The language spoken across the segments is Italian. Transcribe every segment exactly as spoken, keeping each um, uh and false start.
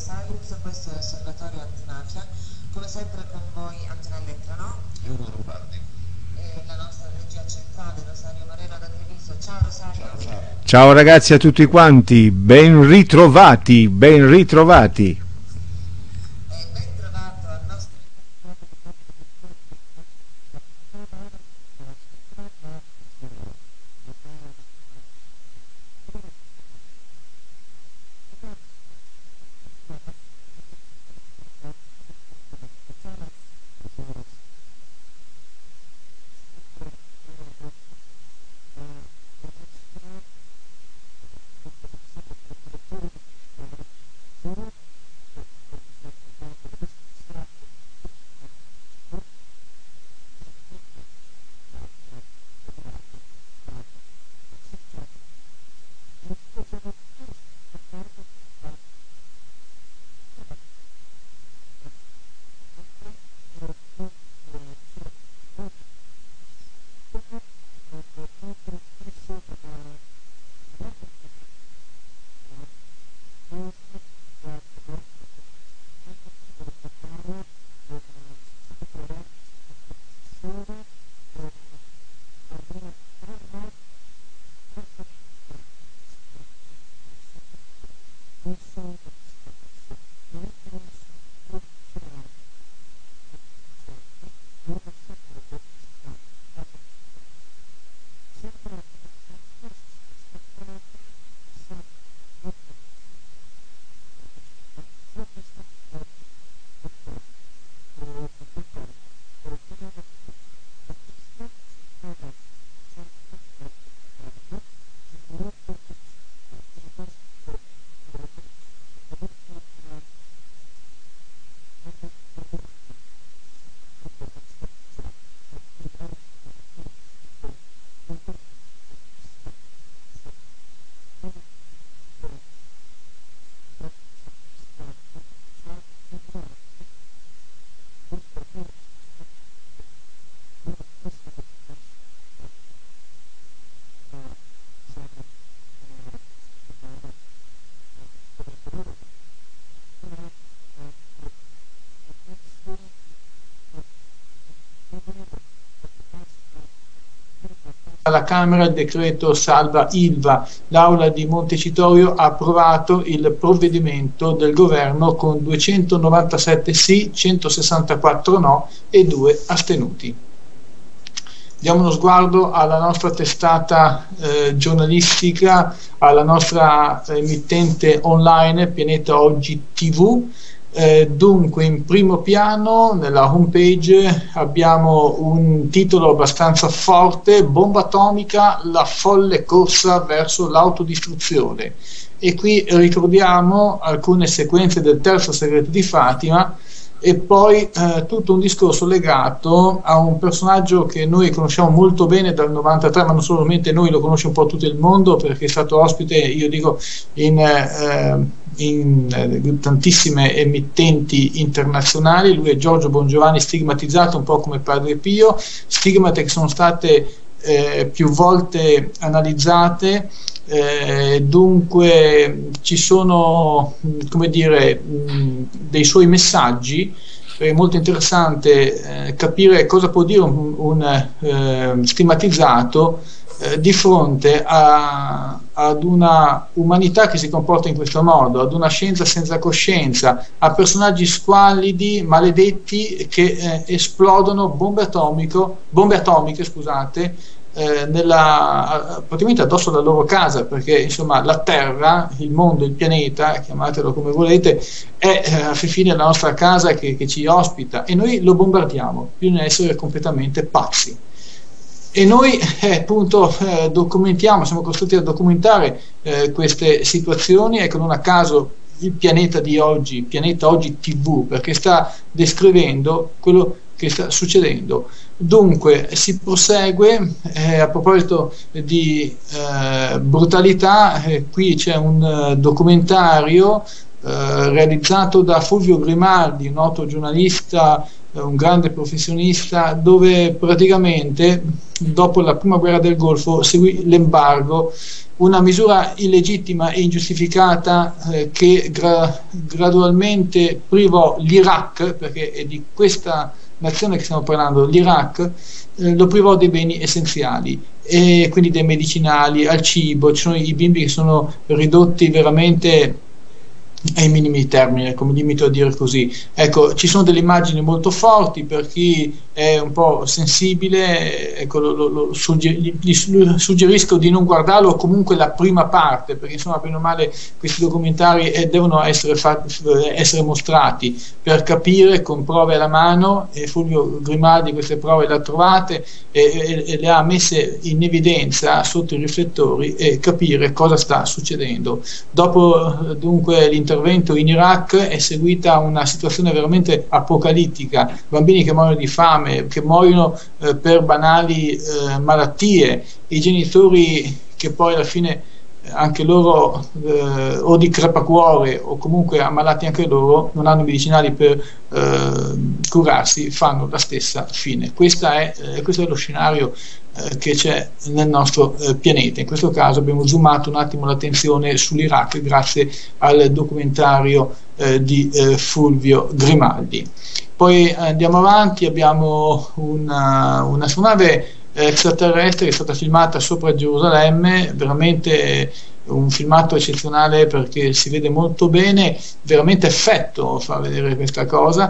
Science, questo è Osservatorio Antimafia, come sempre con voi Antonella no? E uno Leopardi. E la nostra regia centrale Rosario Moreno da Treviso. Ciao Rosario. Ciao, ciao. Ciao ragazzi a tutti quanti, ben ritrovati, ben ritrovati. E ben trovato al nostro alla Camera il decreto salva Ilva. L'Aula di Montecitorio ha approvato il provvedimento del governo con duecentonovantasette sì, centosessantaquattro no e due astenuti. Diamo uno sguardo alla nostra testata eh, giornalistica, alla nostra emittente online Pianeta Oggi tivù. Eh, dunque, in primo piano nella homepage abbiamo un titolo abbastanza forte: bomba atomica, la folle corsa verso l'autodistruzione. E qui ricordiamo alcune sequenze del terzo segreto di Fatima e poi eh, tutto un discorso legato a un personaggio che noi conosciamo molto bene dal novantatré, ma non solamente noi, lo conosce un po' tutto il mondo perché è stato ospite, io dico, in, eh, in eh, tantissime emittenti internazionali. Lui è Giorgio Bongiovanni, stigmatizzato un po' come Padre Pio, stigmate che sono state eh, più volte analizzate. Eh, dunque ci sono, come dire, mh, dei suoi messaggi. È molto interessante eh, capire cosa può dire un, un eh, stigmatizzato eh, di fronte a, ad una umanità che si comporta in questo modo, ad una scienza senza coscienza, a personaggi squallidi, maledetti che eh, esplodono bombe atomico, bombe atomiche, scusate, Eh, nella, praticamente addosso alla loro casa, perché insomma la Terra, il mondo, il pianeta, chiamatelo come volete, è eh, a fine la nostra casa che, che ci ospita, e noi lo bombardiamo più di essere completamente pazzi. E noi eh, appunto eh, documentiamo, siamo costretti a documentare eh, queste situazioni, ecco, non a caso il Pianeta di oggi, Pianeta Oggi tivù, perché sta descrivendo quello che sta succedendo. Dunque si prosegue eh, a proposito di eh, brutalità. Eh, qui c'è un uh, documentario eh, realizzato da Fulvio Grimaldi, un noto giornalista eh, un grande professionista, dove praticamente dopo la prima guerra del Golfo seguì l'embargo, una misura illegittima e ingiustificata eh, che gra gradualmente privò l'Iraq, perché è di questa nazione che stiamo parlando, l'Iraq, eh, lo privò dei beni essenziali, e quindi dei medicinali al cibo. Ci sono i bimbi che sono ridotti veramente ai minimi termini, come limito a dire così. Ecco, ci sono delle immagini molto forti per chi è un po' sensibile, ecco, lo, lo, lo sugger gli suggerisco di non guardarlo, o comunque la prima parte, perché insomma bene o male questi documentari eh, devono essere, essere mostrati per capire con prove alla mano, e Fulvio Grimaldi queste prove le ha trovate e, e, e le ha messe in evidenza sotto i riflettori, e capire cosa sta succedendo. Dopo dunque l'intervento in Iraq è seguita una situazione veramente apocalittica, bambini che muoiono di fame, che muoiono eh, per banali eh, malattie, i genitori che poi alla fine anche loro eh, o di crepacuore o comunque ammalati anche loro, non hanno medicinali per eh, curarsi, fanno la stessa fine. Questa è, eh, questo è lo scenario eh, che c'è nel nostro eh, pianeta. In questo caso abbiamo zoomato un attimo l'attenzione sull'Iraq grazie al documentario eh, di eh, Fulvio Grimaldi. Poi andiamo avanti, abbiamo una, una nave extraterrestre che è stata filmata sopra Gerusalemme, veramente un filmato eccezionale perché si vede molto bene, veramente effetto fa vedere questa cosa,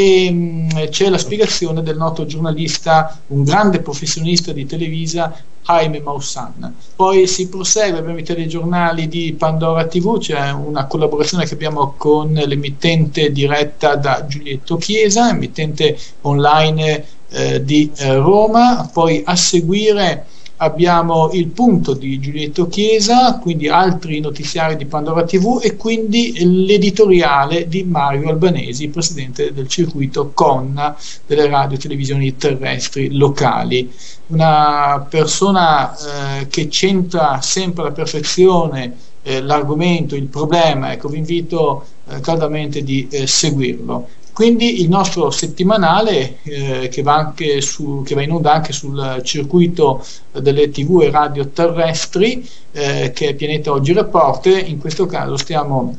e c'è la spiegazione del noto giornalista, un grande professionista di Televisa, Jaime Maussan. Poi si prosegue, abbiamo i telegiornali di Pandora tivù, c'è una collaborazione che abbiamo con l'emittente diretta da Giulietto Chiesa, emittente online eh, di eh, Roma. Poi a seguire abbiamo il punto di Giulietto Chiesa, quindi altri notiziari di Pandora tivù, e quindi l'editoriale di Mario Albanesi, presidente del circuito CONNA delle radio e televisioni terrestri locali. Una persona eh, che centra sempre alla perfezione eh, l'argomento, il problema. Ecco, vi invito eh, caldamente di eh, seguirlo. Quindi il nostro settimanale eh, che, va anche su, che va in onda anche sul circuito delle tivù e radio terrestri, eh, che è Pianeta Oggi Reporter. In questo caso stiamo,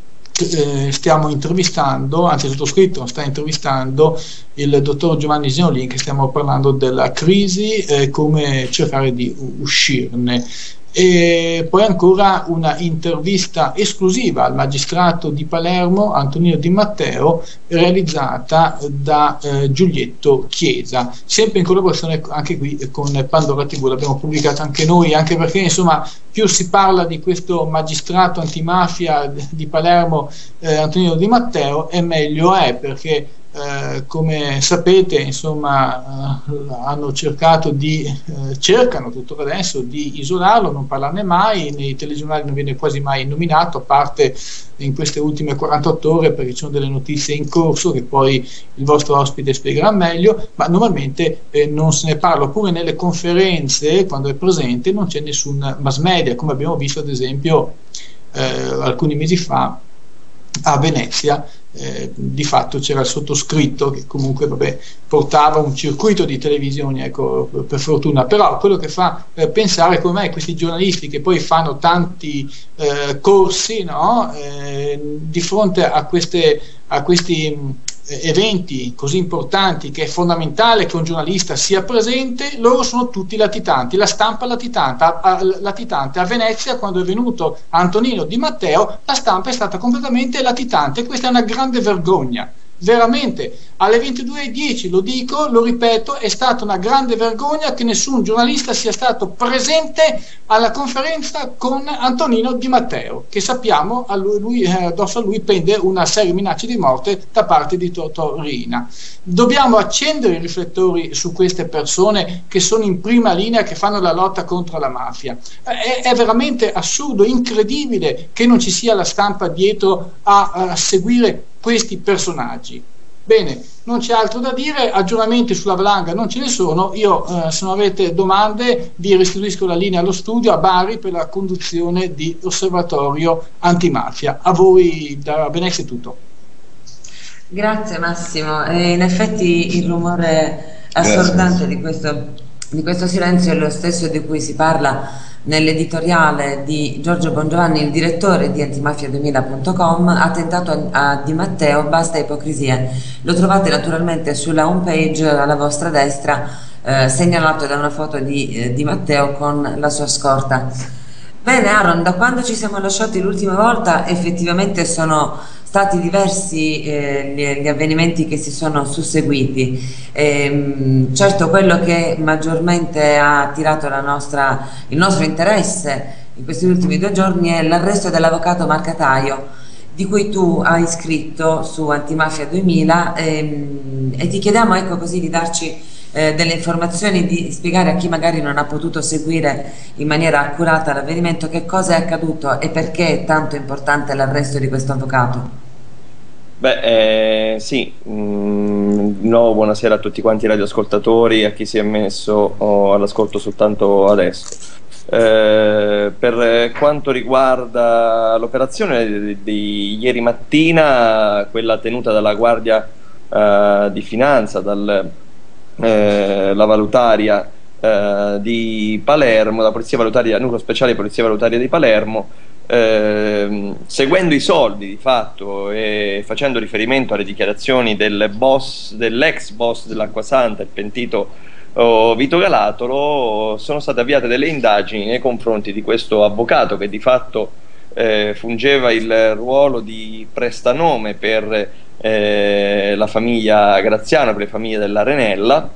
eh, stiamo intervistando, anzi il sottoscritto sta intervistando il dottor Giovanni Zenolin, che stiamo parlando della crisi e eh, come cercare di uscirne. E poi ancora una intervista esclusiva al magistrato di Palermo Antonino Di Matteo, realizzata da eh, Giulietto Chiesa, sempre in collaborazione anche qui con Pandora tivù. L'abbiamo pubblicata anche noi, anche perché insomma più si parla di questo magistrato antimafia di Palermo, eh, Antonino Di Matteo, e meglio è, perché Eh, come sapete insomma eh, hanno cercato di eh, cercano tuttora adesso di isolarlo, non parlarne mai, nei telegiornali non viene quasi mai nominato, a parte in queste ultime quarantotto ore, perché ci sono delle notizie in corso che poi il vostro ospite spiegherà meglio, ma normalmente eh, non se ne parla. Oppure nelle conferenze, quando è presente, non c'è nessun mass media, come abbiamo visto ad esempio eh, alcuni mesi fa a Venezia. Eh, di fatto c'era il sottoscritto che comunque vabbè, portava un circuito di televisioni, ecco, per fortuna. Però quello che fa eh, pensare come mai questi giornalisti che poi fanno tanti eh, corsi, no? eh, di fronte a, queste, a questi eventi così importanti, che è fondamentale che un giornalista sia presente, loro sono tutti latitanti, la stampa latitante. A, a, latitante. A Venezia, quando è venuto Antonino Di Matteo, la stampa è stata completamente latitante. Questa è una grande vergogna, veramente. Alle ventidue e dieci, lo dico, lo ripeto, è stata una grande vergogna che nessun giornalista sia stato presente alla conferenza con Antonino Di Matteo, che sappiamo a lui, lui, eh, addosso a lui pende una seria minaccia di morte da parte di Totò Riina. Dobbiamo accendere i riflettori su queste persone che sono in prima linea, che fanno la lotta contro la mafia. È, è veramente assurdo, incredibile che non ci sia la stampa dietro a, a seguire questi personaggi. Bene, non c'è altro da dire, aggiornamenti sulla valanga non ce ne sono. Io eh, se non avete domande vi restituisco la linea allo studio a Bari per la conduzione di Osservatorio Antimafia. A voi da Venezia è tutto. Grazie Massimo, e in effetti il rumore assordante di questo, di questo silenzio è lo stesso di cui si parla nell'editoriale di Giorgio Bongiovanni, il direttore di antimafia duemila punto com, attentato a, a Di Matteo, basta ipocrisie. Lo trovate naturalmente sulla home page alla vostra destra, eh, segnalato da una foto di eh, Di Matteo con la sua scorta. Bene Aaron, da quando ci siamo lasciati l'ultima volta effettivamente sono stati diversi eh, gli, gli avvenimenti che si sono susseguiti. Ehm, certo, quello che maggiormente ha attirato la nostra, il nostro interesse in questi ultimi due giorni è l'arresto dell'avvocato Marcataio, di cui tu hai scritto su Antimafia duemila, ehm, e ti chiediamo, ecco, così di darci eh, delle informazioni, di spiegare a chi magari non ha potuto seguire in maniera accurata l'avvenimento che cosa è accaduto e perché è tanto importante l'arresto di questo avvocato. Beh, eh, sì, mm, di nuovo buonasera a tutti quanti i radioascoltatori, a chi si è messo oh, all'ascolto soltanto adesso. Eh, per quanto riguarda l'operazione di, di ieri mattina, quella tenuta dalla Guardia eh, di Finanza, dalla eh, valutaria eh, di Palermo, la Polizia Valutaria, Nucleo Speciale di Polizia Valutaria di Palermo, Eh, seguendo i soldi di fatto e facendo riferimento alle dichiarazioni del boss, dell'ex boss dell'Acquasanta, il pentito oh, Vito Galatolo, sono state avviate delle indagini nei confronti di questo avvocato che di fatto eh, fungeva il ruolo di prestanome per eh, la famiglia Graziano, per le famiglie dell'Arenella,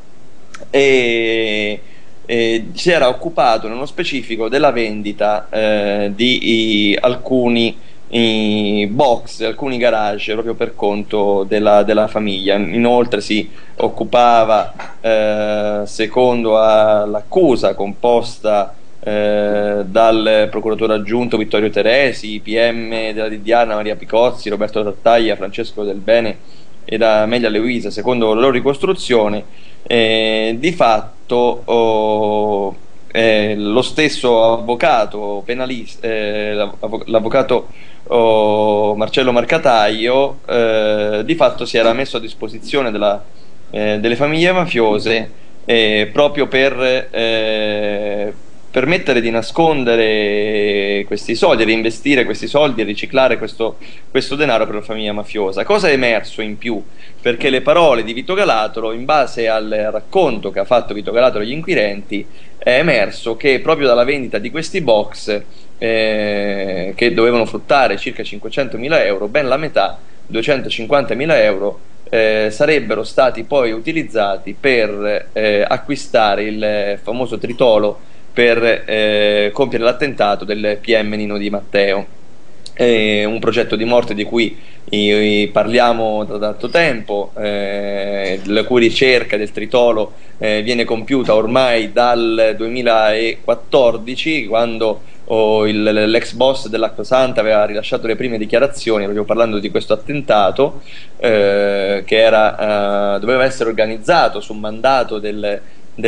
e Eh, si era occupato nello specifico della vendita eh, di i, alcuni i box, alcuni garage proprio per conto della, della famiglia. Inoltre si occupava, eh, secondo l'accusa composta eh, dal procuratore aggiunto Vittorio Teresi, I P M della D D A Maria Picozzi, Roberto Tattaglia, Francesco Del Bene e da Amelia Luisa, secondo la loro ricostruzione, eh, di fatto oh, eh, lo stesso avvocato penalista, eh, l'avvocato oh, Marcello Marcataio, eh, di fatto si era messo a disposizione della, eh, delle famiglie mafiose eh, proprio per eh, permettere di nascondere questi soldi, reinvestire questi soldi e riciclare questo, questo denaro per la famiglia mafiosa. Cosa è emerso in più? Perché le parole di Vito Galatolo, in base al racconto che ha fatto Vito Galatolo agli inquirenti, è emerso che proprio dalla vendita di questi box, eh, che dovevano fruttare circa cinquecentomila euro, ben la metà, duecentocinquantamila euro, eh, sarebbero stati poi utilizzati per eh, acquistare il famoso tritolo per eh, compiere l'attentato del P M Nino Di Matteo. È un progetto di morte di cui eh, parliamo da tanto tempo, eh, la cui ricerca del tritolo eh, viene compiuta ormai dal duemilaquattordici, quando oh, l'ex boss dell'Acquasanta aveva rilasciato le prime dichiarazioni proprio parlando di questo attentato, eh, che era, eh, doveva essere organizzato su mandato del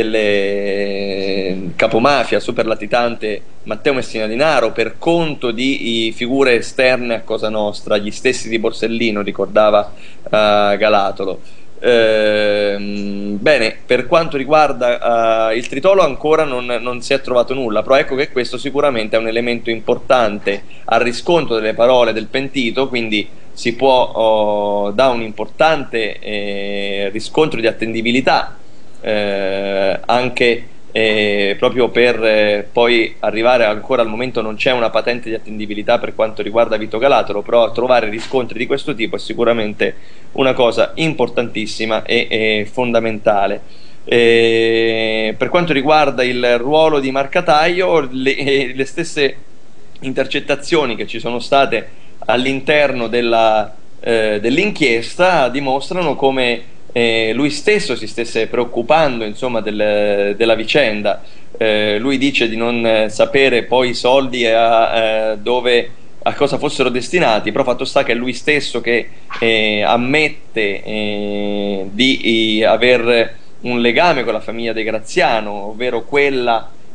delle capomafia superlatitante Matteo Messina Denaro per conto di figure esterne a Cosa Nostra, gli stessi di Borsellino, ricordava uh, Galatolo. Ehm, bene, per quanto riguarda uh, il tritolo ancora non, non si è trovato nulla, però ecco che questo sicuramente è un elemento importante al riscontro delle parole del pentito, quindi si può oh, da un importante eh, riscontro di attendibilità Eh, anche eh, proprio per eh, poi arrivare ancora al momento non c'è una patente di attendibilità per quanto riguarda Vito Galatolo, però trovare riscontri di questo tipo è sicuramente una cosa importantissima e, e fondamentale. E per quanto riguarda il ruolo di Marcataio, le, le stesse intercettazioni che ci sono state all'interno della, eh, dell'inchiesta dimostrano come Eh, lui stesso si stesse preoccupando insomma del, della vicenda. Eh, lui dice di non eh, sapere poi i soldi a, eh, dove, a cosa fossero destinati, però fatto sta che è lui stesso che eh, ammette eh, di eh, aver un legame con la famiglia De Graziano, ovvero quella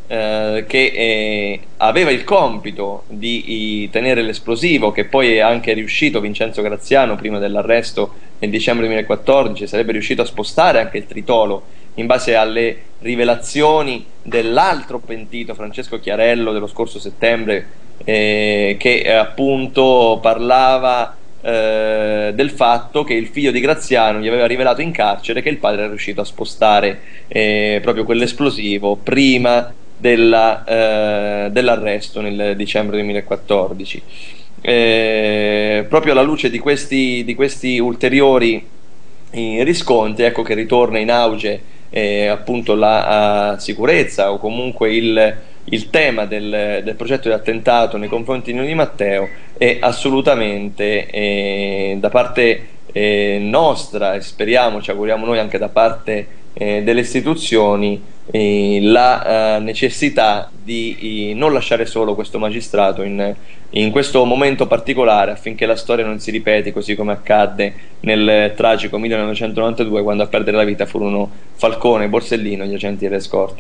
eh, che eh, aveva il compito di, di tenere l'esplosivo, che poi è anche riuscito Vincenzo Graziano prima dell'arresto nel dicembre duemilaquattordici, sarebbe riuscito a spostare anche il tritolo in base alle rivelazioni dell'altro pentito Francesco Chiarello dello scorso settembre, eh, che eh, appunto parlava eh, del fatto che il figlio di Graziano gli aveva rivelato in carcere che il padre era riuscito a spostare eh, proprio quell'esplosivo prima della, eh, dell'arresto nel dicembre duemilaquattordici. Eh, proprio alla luce di questi, di questi ulteriori eh, riscontri, ecco che ritorna in auge eh, appunto la uh, sicurezza, o comunque il, il tema del, del progetto di attentato nei confronti di Nino Di Matteo, è assolutamente eh, da parte eh, nostra, e speriamo, ci auguriamo noi anche da parte eh, delle istituzioni, eh, la uh, necessità di eh, non lasciare solo questo magistrato in, in questo momento particolare, affinché la storia non si ripeti così come accadde nel tragico millenovecentonovantadue, quando a perdere la vita furono Falcone e Borsellino, gli agenti delle scorte.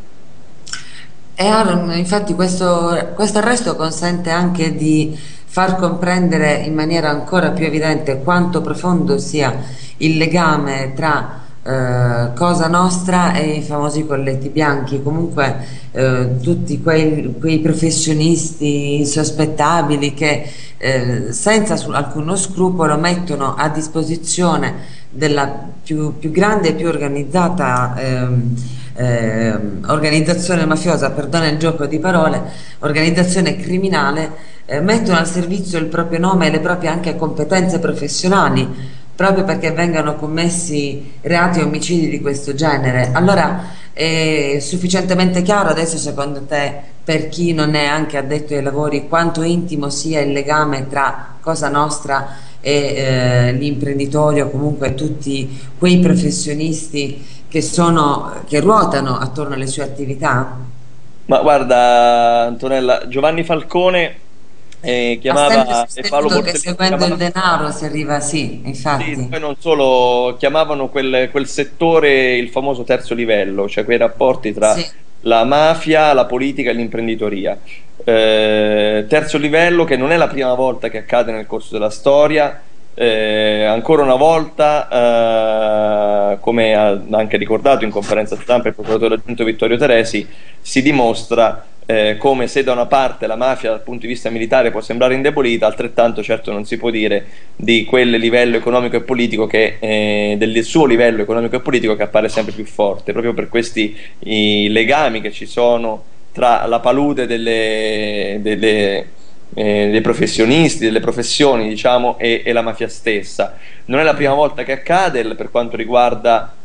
E Aaron, infatti questo, questo arresto consente anche di far comprendere in maniera ancora più evidente quanto profondo sia il legame tra eh, Cosa Nostra e i famosi colletti bianchi. Comunque eh, tutti quei, quei professionisti insospettabili che eh, senza alcuno scrupolo mettono a disposizione della più, più grande e più organizzata ehm, Eh, organizzazione mafiosa, perdona il gioco di parole, organizzazione criminale, eh, mettono al servizio il proprio nome e le proprie anche competenze professionali, proprio perché vengano commessi reati e omicidi di questo genere. Allora è sufficientemente chiaro adesso, secondo te, per chi non è anche addetto ai lavori, quanto intimo sia il legame tra Cosa Nostra e eh, gli imprenditori, o comunque tutti quei professionisti che sono, che ruotano attorno alle sue attività? Ma guarda, Antonella, Giovanni Falcone eh, chiamava e Paolo Borsellino, che seguendo chiamava, il denaro si arriva, sì, infatti. Sì, poi non solo, chiamavano quel, quel settore il famoso terzo livello, cioè quei rapporti tra sì. la mafia, la politica e l'imprenditoria. Eh, terzo livello che non è la prima volta che accade nel corso della storia. Eh, ancora una volta, eh, come ha anche ricordato in conferenza stampa il procuratore aggiunto Vittorio Teresi, si dimostra eh, come se da una parte la mafia dal punto di vista militare può sembrare indebolita, altrettanto certo non si può dire di quel livello economico e politico che, eh, del suo livello economico e politico, che appare sempre più forte, proprio per questi i legami che ci sono tra la palude delle, delle Eh, dei professionisti, delle professioni, diciamo, e, e la mafia stessa. Non è la prima volta che accade per quanto riguarda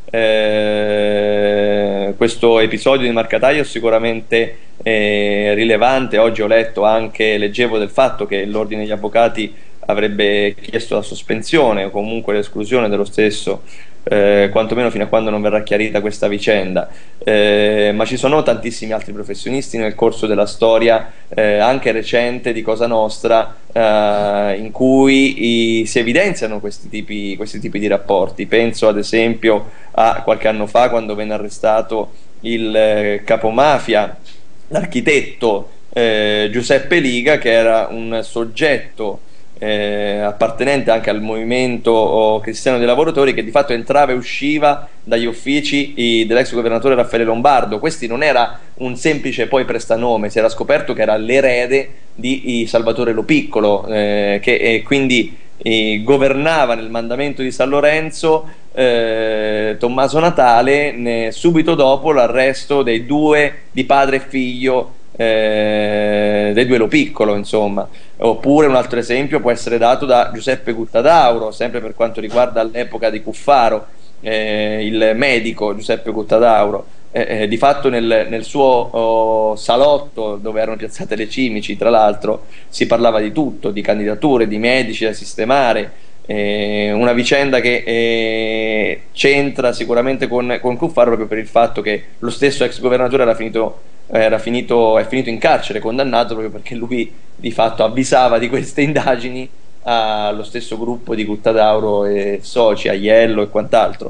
eh, questo episodio di Marcataio, sicuramente eh, rilevante. Oggi ho letto anche, leggevo del fatto che l'ordine degli avvocati avrebbe chiesto la sospensione o comunque l'esclusione dello stesso, eh, quantomeno fino a quando non verrà chiarita questa vicenda, eh, ma ci sono tantissimi altri professionisti nel corso della storia, eh, anche recente, di Cosa Nostra, eh, in cui i, si evidenziano questi tipi, questi tipi di rapporti. Penso ad esempio a qualche anno fa, quando venne arrestato il eh, capomafia, l'architetto eh, Giuseppe Liga, che era un soggetto Eh, appartenente anche al movimento cristiano dei lavoratori, che di fatto entrava e usciva dagli uffici dell'ex governatore Raffaele Lombardo. Questi non era un semplice poi prestanome, si era scoperto che era l'erede di Salvatore Lo Piccolo, eh, che eh, quindi eh, governava nel mandamento di San Lorenzo eh, Tommaso Natale, ne, subito dopo l'arresto dei due, di padre e figlio, Eh, dei due Lo Piccolo, insomma. Oppure un altro esempio può essere dato da Giuseppe Guttadauro, sempre per quanto riguarda l'epoca di Cuffaro, eh, il medico Giuseppe Guttadauro, eh, eh, di fatto nel, nel suo oh, salotto, dove erano piazzate le cimici, tra l'altro, si parlava di tutto, di candidature, di medici da sistemare, eh, una vicenda che eh, c'entra sicuramente con, con Cuffaro, proprio per il fatto che lo stesso ex governatore era finito era finito, è finito in carcere, condannato proprio perché lui di fatto avvisava di queste indagini allo stesso gruppo di Guttadauro e soci, Aiello e quant'altro.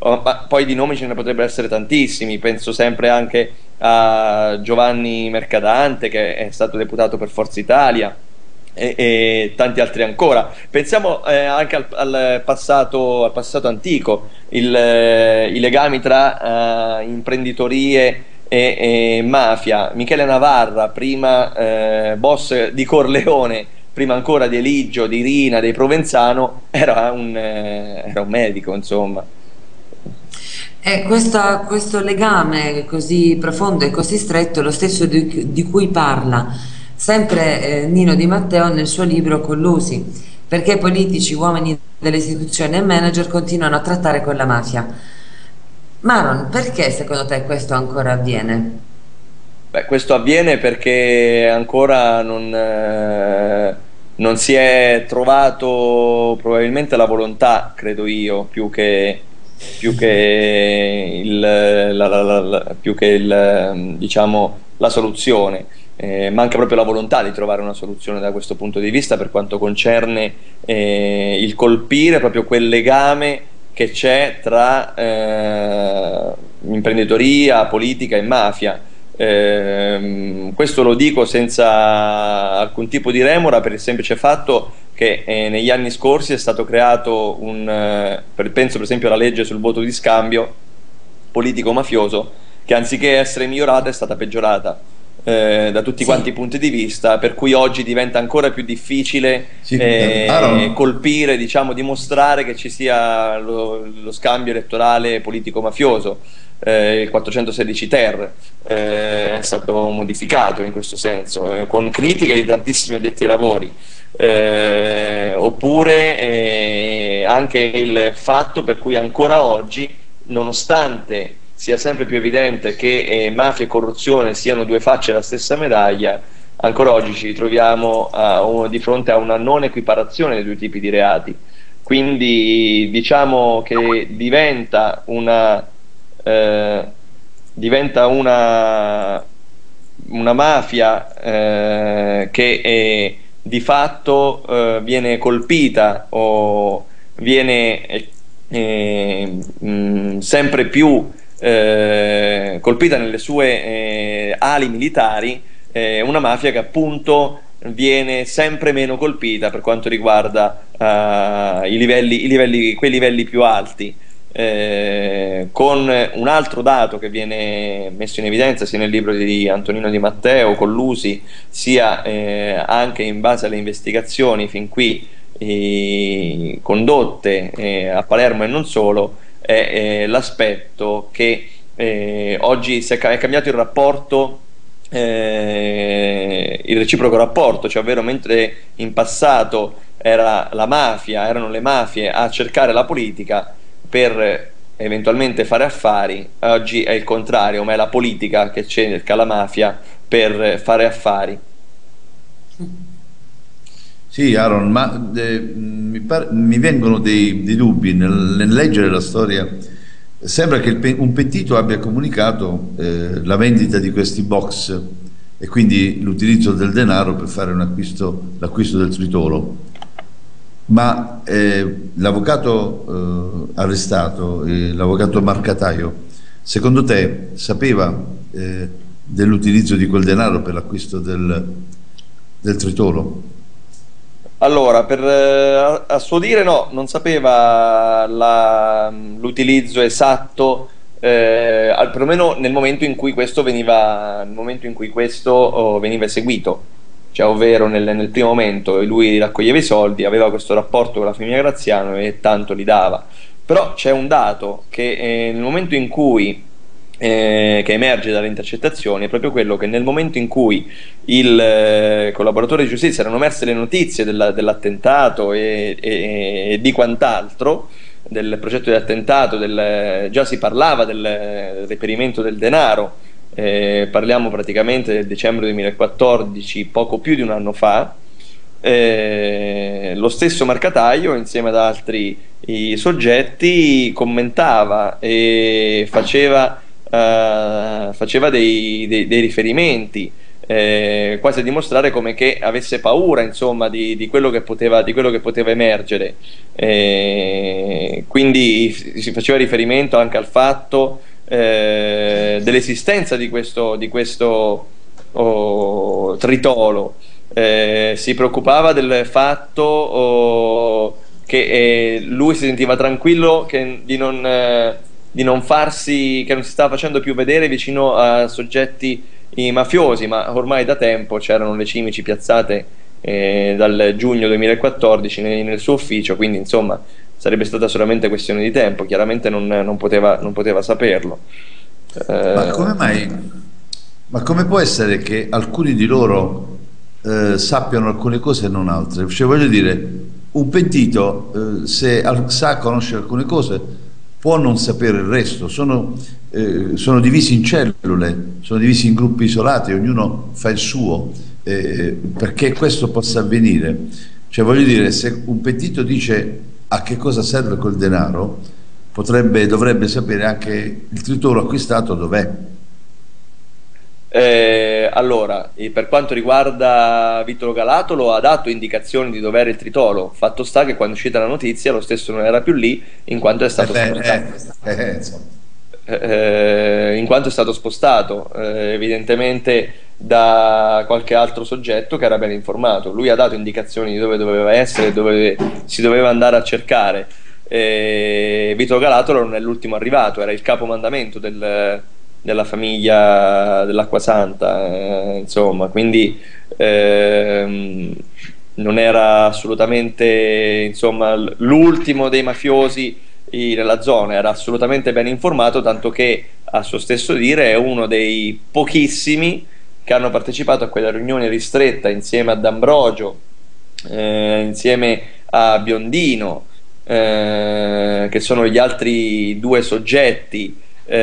Oh, ma poi di nomi ce ne potrebbero essere tantissimi, penso sempre anche a Giovanni Mercadante, che è stato deputato per Forza Italia, e, e tanti altri ancora. Pensiamo eh, anche al, al, passato, al passato antico, il, eh, i legami tra eh, imprenditorie e, e mafia. Michele Navarra, prima eh, boss di Corleone, prima ancora di Eligio, di Rina, dei Provenzano, era un, eh, era un medico, insomma. E questa- questo legame così profondo e così stretto è lo stesso di, di cui parla sempre eh, Nino Di Matteo nel suo libro Collusi, perché politici, uomini delle istituzioni e manager continuano a trattare con la mafia. Maron, perché secondo te questo ancora avviene? Beh, questo avviene perché ancora non, eh, non si è trovato probabilmente la volontà, credo io, più che, più che il, la, la- la- la- più che il, ehm, diciamo, la soluzione. Eh, manca proprio la volontà di trovare una soluzione da questo punto di vista per quanto concerne eh, il colpire proprio quel legame che c'è tra eh, imprenditoria, politica e mafia. Ehm, questo lo dico senza alcun tipo di remora, per il semplice fatto che eh, negli anni scorsi è stato creato un, eh, per- penso per esempio alla legge sul voto di scambio politico-mafioso, che anziché essere migliorata è stata peggiorata eh, da tutti quanti i Sì. punti di vista, per cui oggi diventa ancora più difficile Sì, eh, Aaron, colpire, diciamo, dimostrare che ci sia lo, lo scambio elettorale politico-mafioso. Eh, il quattrocentosedici ter eh, è stato modificato in questo senso, eh, con critiche di tantissimi addetti ai lavori. Eh, oppure eh, anche il fatto per cui ancora oggi, nonostante sia sempre più evidente che eh, mafia e corruzione siano due facce della stessa medaglia, ancora oggi ci ritroviamo a, o, di fronte a una non equiparazione dei due tipi di reati. Quindi diciamo che diventa una, eh, diventa una, una mafia eh, che è, di fatto eh, viene colpita o viene eh, eh, mh, sempre più eh, colpita nelle sue eh, ali militari, eh, una mafia che appunto viene sempre meno colpita per quanto riguarda eh, i livelli, i livelli, quei livelli più alti. Eh, con un altro dato che viene messo in evidenza sia nel libro di Antonino Di Matteo, Collusi, sia eh, anche in base alle investigazioni fin qui eh, condotte eh, a Palermo e non solo, è eh, l'aspetto che eh, oggi si è, ca- è cambiato il rapporto, eh, il reciproco rapporto, cioè ovvero mentre in passato era la mafia, erano le mafie a cercare la politica per eventualmente fare affari, oggi è il contrario, ma è la politica che cerca la mafia per fare affari. sì, Aaron, ma eh, mi, par- mi vengono dei, dei dubbi nel, nel leggere la storia. Sembra che il pe- un pentito abbia comunicato eh, la vendita di questi box e quindi l'utilizzo del denaro per fare un acquisto, l'acquisto del tritolo. Ma eh, l'avvocato eh, arrestato, eh, l'avvocato Marcataio, secondo te sapeva eh, dell'utilizzo di quel denaro per l'acquisto del, del tritolo? Allora, per, eh, a, a suo dire no, non sapeva la- l'utilizzo esatto, eh, al- perlomeno nel momento in cui questo veniva, nel momento in cui questo oh, veniva eseguito, cioè ovvero nel, nel primo momento lui raccoglieva i soldi, aveva questo rapporto con la famiglia Graziano e tanto li dava. Però c'è un dato che eh, nel momento in cui eh, che emerge dalle intercettazioni è proprio quello che nel momento in cui il eh, collaboratore di giustizia erano emerse le notizie della- dell'attentato e, e- e di quant'altro, del progetto di attentato, del- già si parlava del reperimento del denaro, eh, parliamo praticamente del dicembre duemilaquattordici, poco più di un anno fa. Eh, lo stesso Marcataio insieme ad altri i soggetti commentava e faceva, eh, faceva dei, dei- dei riferimenti eh, quasi a dimostrare come che avesse paura, insomma, di, di, quello che poteva, di quello che poteva emergere. Eh, quindi si faceva riferimento anche al fatto eh, dell'esistenza di questo, di questo oh, tritolo. Eh, si preoccupava del fatto oh, che eh, lui si sentiva tranquillo che, di, non, eh, di non farsi, che non si stava facendo più vedere vicino a soggetti i mafiosi, ma ormai da tempo c'erano le cimici piazzate eh, dal giugno duemilaquattordici nel, nel suo ufficio, quindi insomma sarebbe stata solamente questione di tempo, chiaramente non, non, poteva, non poteva saperlo. Eh... Ma come mai? Ma come può essere che alcuni di loro eh, sappiano alcune cose e non altre? Cioè, voglio dire, un pentito eh, se al, sa conoscere alcune cose può non sapere il resto, sono, eh, sono divisi in cellule, sono divisi in gruppi isolati, ognuno fa il suo, eh, perché questo possa avvenire. Cioè, voglio dire, se un pentito dice a che cosa serve quel denaro, potrebbe, dovrebbe sapere anche il tritolo acquistato dov'è. Eh, allora, per quanto riguarda Vittorio Galatolo, ha dato indicazioni di dove era il tritolo. Fatto sta che quando è uscita la notizia lo stesso non era più lì, in quanto è stato eh, spostato. Eh, eh, eh, in quanto è stato spostato, eh, evidentemente da qualche altro soggetto che era ben informato. Lui ha dato indicazioni di dove doveva essere, dove si doveva andare a cercare. Eh, Vittorio Galatolo non è l'ultimo arrivato, era il capomandamento del della famiglia dell'Acquasanta, eh, insomma, quindi ehm, non era assolutamente, insomma, l'ultimo dei mafiosi nella zona, era assolutamente ben informato, tanto che a suo stesso dire è uno dei pochissimi che hanno partecipato a quella riunione ristretta insieme a D'Ambrogio, eh, insieme a Biondino, eh, che sono gli altri due soggetti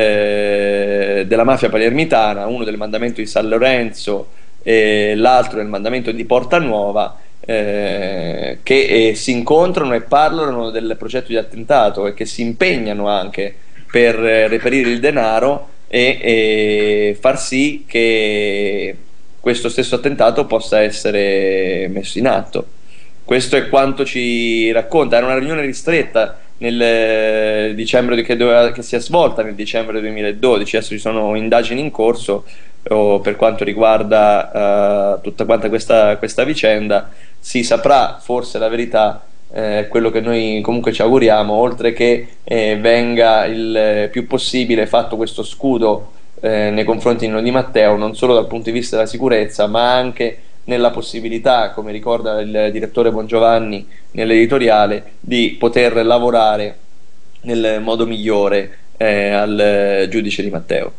Eh, della mafia palermitana, uno del mandamento di San Lorenzo e l'altro del mandamento di Porta Nuova, eh, che eh, si incontrano e parlano del progetto di attentato e che si impegnano anche per eh, reperire il denaro e, e far sì che questo stesso attentato possa essere messo in atto. Questo è quanto ci racconta. Era una riunione ristretta nel dicembre che, doveva, che si è svolta nel dicembre duemiladodici. Adesso ci sono indagini in corso oh, per quanto riguarda uh, tutta quanta questa, questa vicenda. Si saprà forse la verità, eh, quello che noi comunque ci auguriamo, oltre che eh, venga il più possibile fatto questo scudo eh, nei confronti di Nino Di Matteo, non solo dal punto di vista della sicurezza, ma anche nella possibilità, come ricorda il direttore Bongiovanni nell'editoriale, di poter lavorare nel modo migliore eh, al giudice Di Matteo.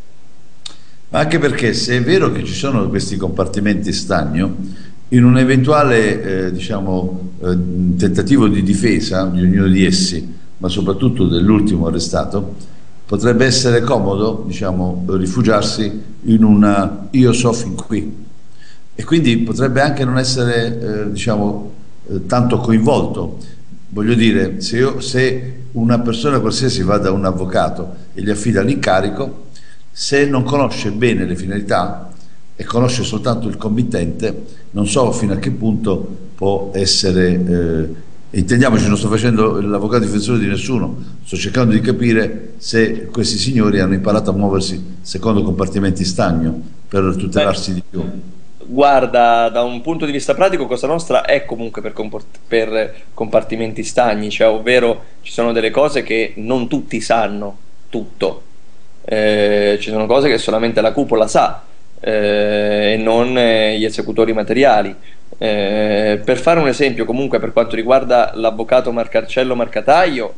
Ma anche perché, se è vero che ci sono questi compartimenti stagno, in un eventuale eh, diciamo, eh, tentativo di difesa di ognuno di essi, ma soprattutto dell'ultimo arrestato, potrebbe essere comodo, diciamo, rifugiarsi in una io so fin qui, e quindi potrebbe anche non essere eh, diciamo, eh, tanto coinvolto. Voglio dire, se, io, se una persona qualsiasi va da un avvocato e gli affida l'incarico, se non conosce bene le finalità e conosce soltanto il committente, non so fino a che punto può essere, eh, intendiamoci, non sto facendo l'avvocato difensore di nessuno, sto cercando di capire se questi signori hanno imparato a muoversi secondo compartimenti stagno per tutelarsi di più. Guarda, da un punto di vista pratico Cosa Nostra è comunque per, per compartimenti stagni, cioè ovvero ci sono delle cose che non tutti sanno tutto, eh, ci sono cose che solamente la cupola sa eh, e non eh, gli esecutori materiali. Eh, per fare un esempio, comunque, per quanto riguarda l'avvocato Marcarcello Marcataio,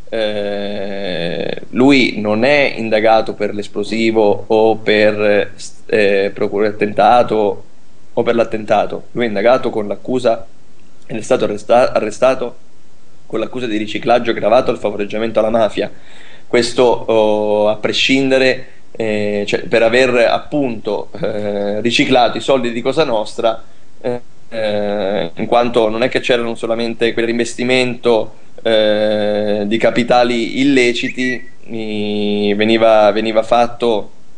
eh, lui non è indagato per l'esplosivo o per eh, procura attentato o per l'attentato. Lui è indagato con l'accusa ed è stato arresta arrestato con l'accusa di riciclaggio aggravato al favoreggiamento alla mafia. Questo oh, a prescindere, eh, cioè, per aver appunto eh, riciclato i soldi di Cosa Nostra, eh, eh, in quanto non è che c'erano solamente quel reinvestimento eh, di capitali illeciti, veniva, veniva fatto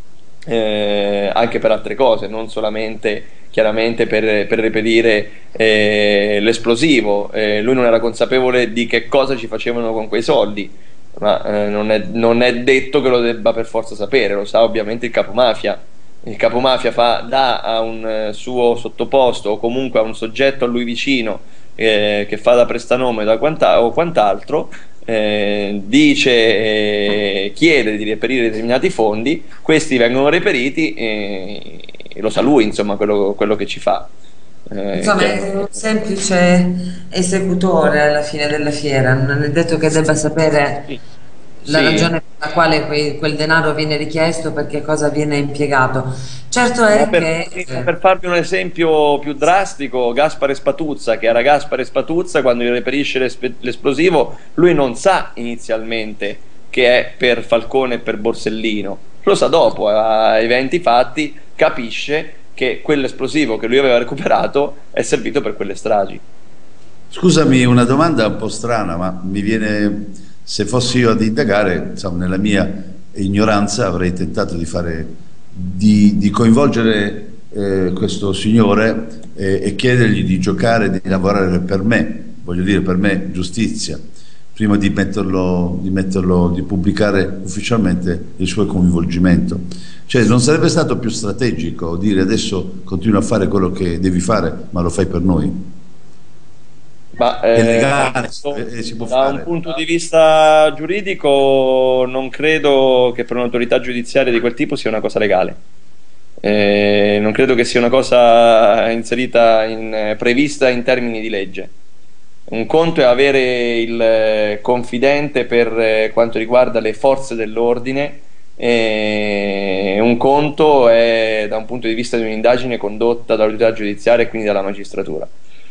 eh, anche per altre cose, non solamente chiaramente per, per reperire eh, l'esplosivo. Eh, lui non era consapevole di che cosa ci facevano con quei soldi, ma eh, non è, non è detto che lo debba per forza sapere, lo sa ovviamente il capomafia. Il capomafia fa, dà a un eh, suo sottoposto o comunque a un soggetto a lui vicino eh, che fa da prestanome da quanta, o quant'altro, eh, dice, eh, chiede di reperire determinati fondi, questi vengono reperiti e, e lo sa lui, insomma, quello, quello che ci fa. Eh, Insomma, chiaro- è un semplice esecutore alla fine della fiera, non è detto che debba sapere sì, la sì. ragione per la quale quei- quel denaro viene richiesto, per che cosa viene impiegato. Certo Ma è per, che ma eh, per farvi un esempio più drastico, Gaspare Spatuzza, che era Gaspare Spatuzza, quando gli reperisce l'esp- l'esplosivo, lui non sa inizialmente che è per Falcone e per Borsellino, lo sa dopo, a eventi fatti, capisce che quell'esplosivo che lui aveva recuperato è servito per quelle stragi. Scusami, una domanda un po' strana, ma mi viene, se fossi io ad indagare, insomma, nella mia ignoranza avrei tentato di fare, di, di coinvolgere eh, questo signore eh, e chiedergli di giocare, di lavorare per me, voglio dire per me giustizia, prima di metterlo, di metterlo, di pubblicare ufficialmente il suo coinvolgimento. Cioè, non sarebbe stato più strategico dire adesso continua a fare quello che devi fare, ma lo fai per noi? Ma È eh, legale adesso, e si può da un fare. punto di vista giuridico, non credo che per un'autorità giudiziaria di quel tipo sia una cosa legale. Eh, non credo che sia una cosa inserita in, eh, prevista in termini di legge. Un conto è avere il eh, confidente per eh, quanto riguarda le forze dell'ordine, e un conto è da un punto di vista di un'indagine condotta dall'autorità giudiziaria e quindi dalla magistratura.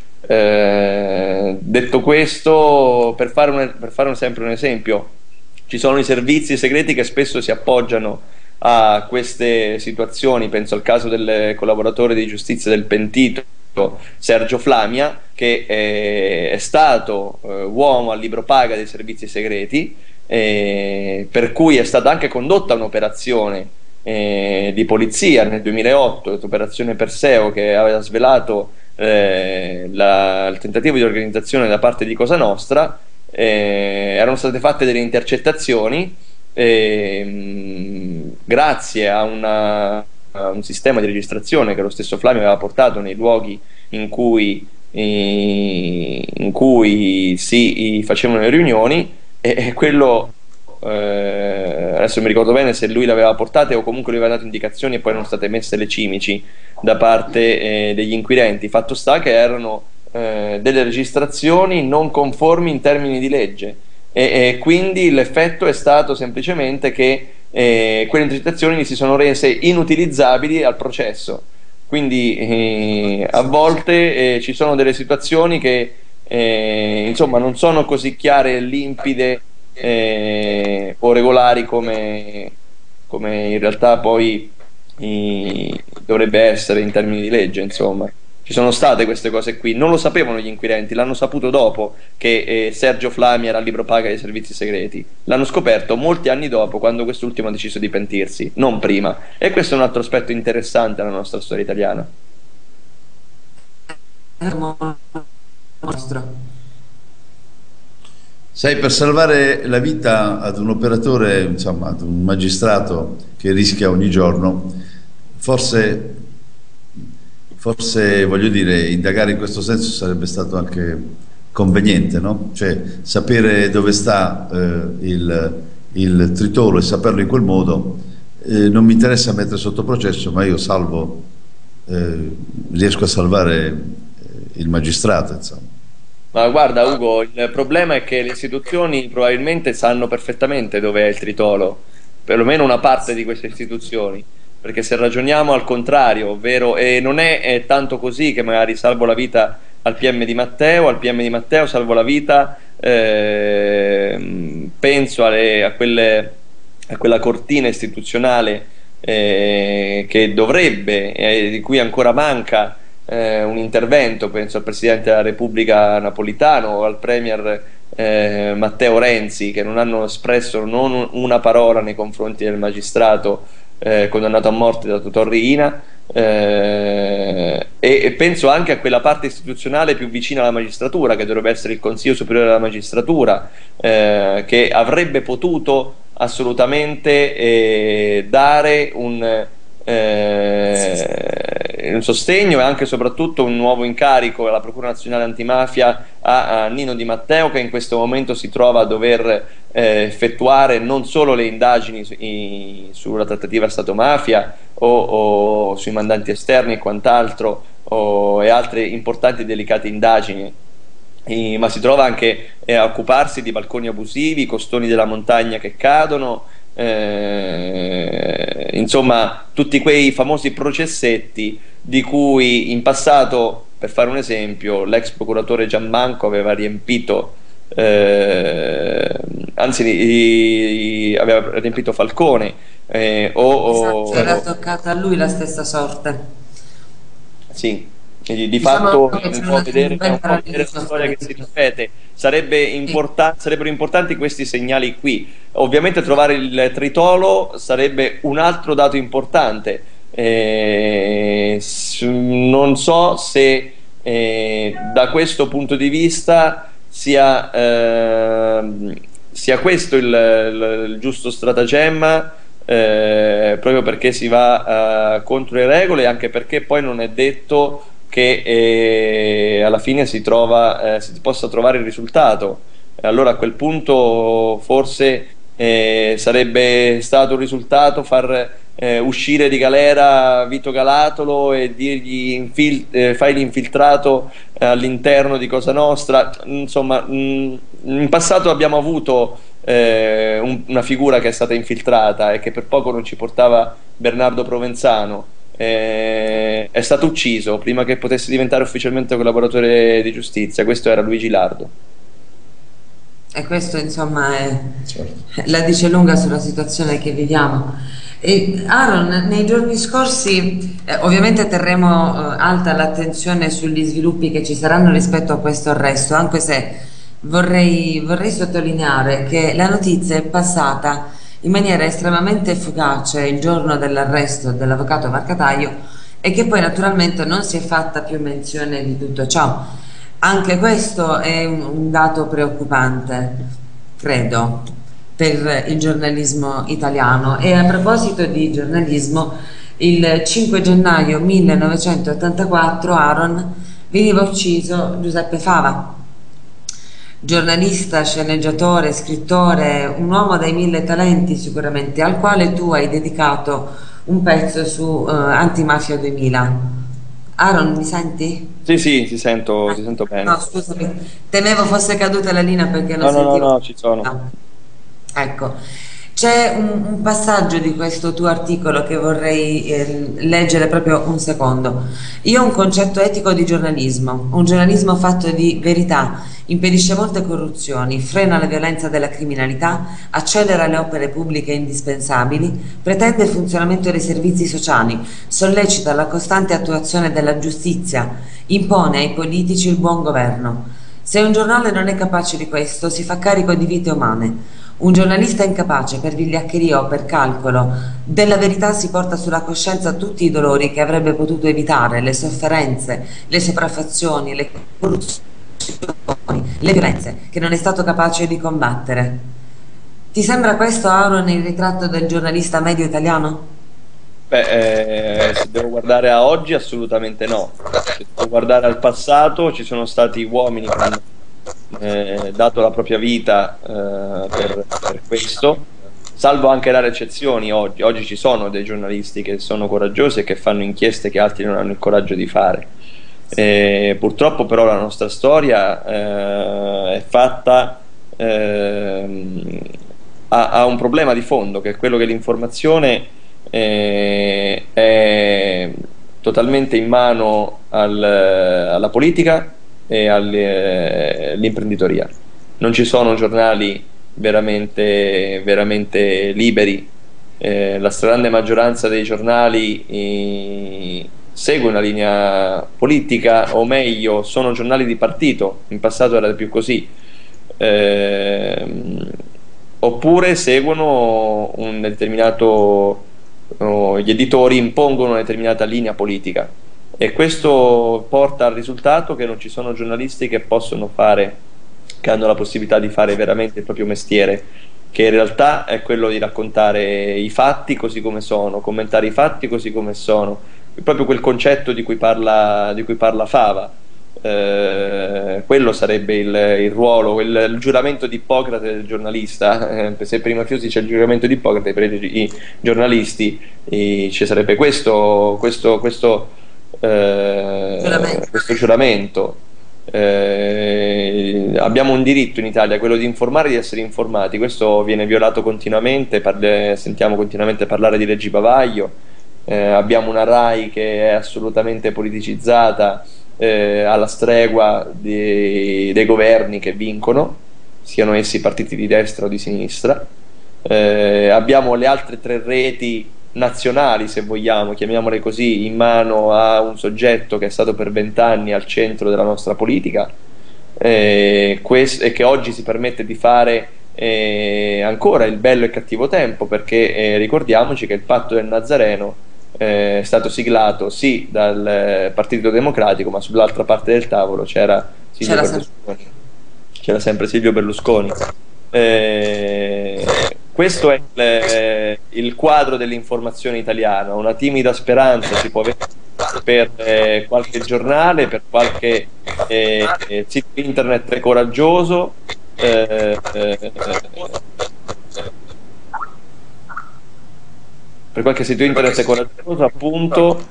Eh, detto questo, per fare, un, per fare un, sempre un esempio, ci sono i servizi segreti che spesso si appoggiano a queste situazioni. Penso al caso del collaboratore di giustizia del pentito Sergio Flamia, che eh, è stato eh, uomo al libro paga dei servizi segreti, eh, per cui è stata anche condotta un'operazione eh, di polizia nel duemilaotto, l'operazione Perseo, che aveva svelato eh, la, il tentativo di organizzazione da parte di Cosa Nostra. Eh, erano state fatte delle intercettazioni e, mh, grazie a, una, a un sistema di registrazione che lo stesso Flavio aveva portato nei luoghi in cui, in cui si facevano le riunioni, e, e quello eh, adesso mi ricordo bene se lui le aveva portate o comunque lui aveva dato indicazioni e poi erano state messe le cimici da parte eh, degli inquirenti. Fatto sta che erano eh, delle registrazioni non conformi in termini di legge, e, e quindi l'effetto è stato semplicemente che eh, quelle intercettazioni si sono rese inutilizzabili al processo. Quindi eh, a volte eh, ci sono delle situazioni che eh, insomma non sono così chiare e limpide eh, o regolari come, come in realtà poi eh, dovrebbe essere in termini di legge. Insomma, ci sono state queste cose qui, non lo sapevano gli inquirenti, l'hanno saputo dopo che eh, Sergio Flami era al libro paga dei servizi segreti, l'hanno scoperto molti anni dopo, quando quest'ultimo ha deciso di pentirsi, non prima. E questo è un altro aspetto interessante della nostra storia italiana. nostro. Sai, per salvare la vita ad un operatore, insomma, ad un magistrato che rischia ogni giorno, forse, forse voglio dire, indagare in questo senso sarebbe stato anche conveniente, no? Cioè, sapere dove sta eh, il, il tritolo e saperlo in quel modo, eh, non mi interessa mettere sotto processo, ma io salvo, eh, riesco a salvare eh, il magistrato, insomma. Ma guarda Ugo, il problema è che le istituzioni probabilmente sanno perfettamente dove è il tritolo, perlomeno una parte di queste istituzioni, perché se ragioniamo al contrario, ovvero, e non è, è tanto così che magari salvo la vita al P M di Matteo, al P M di Matteo salvo la vita, eh, penso alle, a, quelle, a quella cortina istituzionale eh, che dovrebbe, eh, di cui ancora manca Eh, un intervento. Penso al Presidente della Repubblica Napolitano o al Premier eh, Matteo Renzi, che non hanno espresso non una parola nei confronti del magistrato eh, condannato a morte da Totò Riina, eh, e, e penso anche a quella parte istituzionale più vicina alla magistratura, che dovrebbe essere il Consiglio Superiore della Magistratura, eh, che avrebbe potuto assolutamente eh, dare un, eh, un sostegno e anche e soprattutto un nuovo incarico alla Procura Nazionale Antimafia a, a Nino Di Matteo, che in questo momento si trova a dover eh, effettuare non solo le indagini su, i, sulla trattativa Stato-mafia o, o sui mandanti esterni e quant'altro, o, e altre importanti e delicate indagini, I, ma si trova anche eh, a occuparsi di balconi abusivi, costoni della montagna che cadono, eh, insomma tutti quei famosi processetti di cui in passato, per fare un esempio, l'ex procuratore Giammanco aveva riempito eh, anzi i, i, aveva riempito Falcone, eh, o, esatto, era toccata a lui la stessa sorte. Sì, di, di diciamo fatto un po' vedere, un po' vedere una storia che si ripete. Sarebbe importa- sarebbero importanti questi segnali qui. Ovviamente trovare il tritolo sarebbe un altro dato importante. Eh, non so se eh, da questo punto di vista sia, eh, sia questo il, il, il giusto stratagemma, eh, proprio perché si va eh, contro le regole, anche perché poi non è detto che eh, alla fine si, trova, eh, si possa trovare il risultato. Allora a quel punto forse eh, sarebbe stato un risultato far eh, uscire di galera Vito Galatolo e dirgli infil eh, fai l'infiltrato eh, all'interno di Cosa Nostra. Insomma, mh, in passato abbiamo avuto eh, un, una figura che è stata infiltrata e che per poco non ci portava Bernardo Provenzano. Eh, è stato ucciso prima che potesse diventare ufficialmente collaboratore di giustizia. Questo era Luigi Lardo, e questo insomma è, Certo. la dice lunga sulla situazione che viviamo. E Aaron, nei giorni scorsi eh, ovviamente terremo eh, alta l'attenzione sugli sviluppi che ci saranno rispetto a questo arresto, anche se vorrei, vorrei sottolineare che la notizia è passata in maniera estremamente fugace il giorno dell'arresto dell'avvocato Marcataio, e che poi naturalmente non si è fatta più menzione di tutto ciò. Anche questo è un, un dato preoccupante, credo, per il giornalismo italiano. E a proposito di giornalismo, il cinque gennaio millenovecentottantaquattro, Aaron, veniva ucciso Giuseppe Fava, giornalista, sceneggiatore, scrittore, un uomo dai mille talenti sicuramente, al quale tu hai dedicato un pezzo su uh, Antimafia duemila. Aaron, mi senti? sì sì, ti sento, ah, ti sento bene. No, scusami, temevo fosse caduta la linea perché non no, sentivo. No, no, no, ci sono. No. Ecco, c'è un, un passaggio di questo tuo articolo che vorrei eh, leggere proprio un secondo. Io ho un concetto etico di giornalismo, un giornalismo fatto di verità, impedisce molte corruzioni, frena la violenza della criminalità, accelera le opere pubbliche indispensabili, pretende il funzionamento dei servizi sociali, sollecita la costante attuazione della giustizia, impone ai politici il buon governo. Se un giornale non è capace di questo, si fa carico di vite umane. Un giornalista incapace per vigliaccheria o per calcolo della verità si porta sulla coscienza tutti i dolori che avrebbe potuto evitare, le sofferenze, le sopraffazioni, le corruzioni, le violenze che non è stato capace di combattere. Ti sembra questo, Aaron, il ritratto del giornalista medio italiano? Beh, eh, se devo guardare a oggi, assolutamente no. Se devo guardare al passato, ci sono stati uomini che hanno eh, dato la propria vita eh, per, per questo, salvo anche rare eccezioni. Oggi. oggi ci sono dei giornalisti che sono coraggiosi e che fanno inchieste che altri non hanno il coraggio di fare. Eh, purtroppo però la nostra storia eh, è fatta eh, ha, ha un problema di fondo, che è quello che l'informazione eh, è totalmente in mano al, alla politica e all'imprenditoria. Non ci sono giornali veramente, veramente liberi. Eh, la stragrande maggioranza dei giornali eh, segue una linea politica, o meglio sono giornali di partito, in passato era più così, eh, oppure seguono un determinato oh, gli editori impongono una determinata linea politica, e questo porta al risultato che non ci sono giornalisti che possono fare, che hanno la possibilità di fare veramente il proprio mestiere, che in realtà è quello di raccontare i fatti così come sono, commentare i fatti così come sono, proprio quel concetto di cui parla, di cui parla Fava. Eh, quello sarebbe il, il ruolo, il, il giuramento di Ippocrate del giornalista. Eh, se per i mafiosi c'è il giuramento di Ippocrate, per i, i giornalisti i, ci sarebbe questo, questo, questo, eh, Giuramento. questo giuramento. Eh, abbiamo un diritto in Italia, quello di informare e di essere informati. Questo viene violato continuamente, parle, sentiamo continuamente parlare di leggi bavaglio. Eh, abbiamo una RAI che è assolutamente politicizzata, eh, alla stregua di, dei governi che vincono, siano essi partiti di destra o di sinistra. Eh, abbiamo le altre tre reti nazionali, se vogliamo, chiamiamole così, in mano a un soggetto che è stato per vent'anni al centro della nostra politica, eh, e che oggi si permette di fare eh, ancora il bello e cattivo tempo, perché eh, ricordiamoci che il patto del Nazareno eh, è stato siglato sì dal eh, Partito Democratico, ma sull'altra parte del tavolo c'era Silvio Berlusconi. C'era sempre Silvio Berlusconi. Eh, questo è il, eh, il quadro dell'informazione italiana. Una timida speranza si può avere per eh, qualche giornale, per qualche eh, eh, sito internet coraggioso, eh, eh, per qualche sito internet coraggioso, appunto,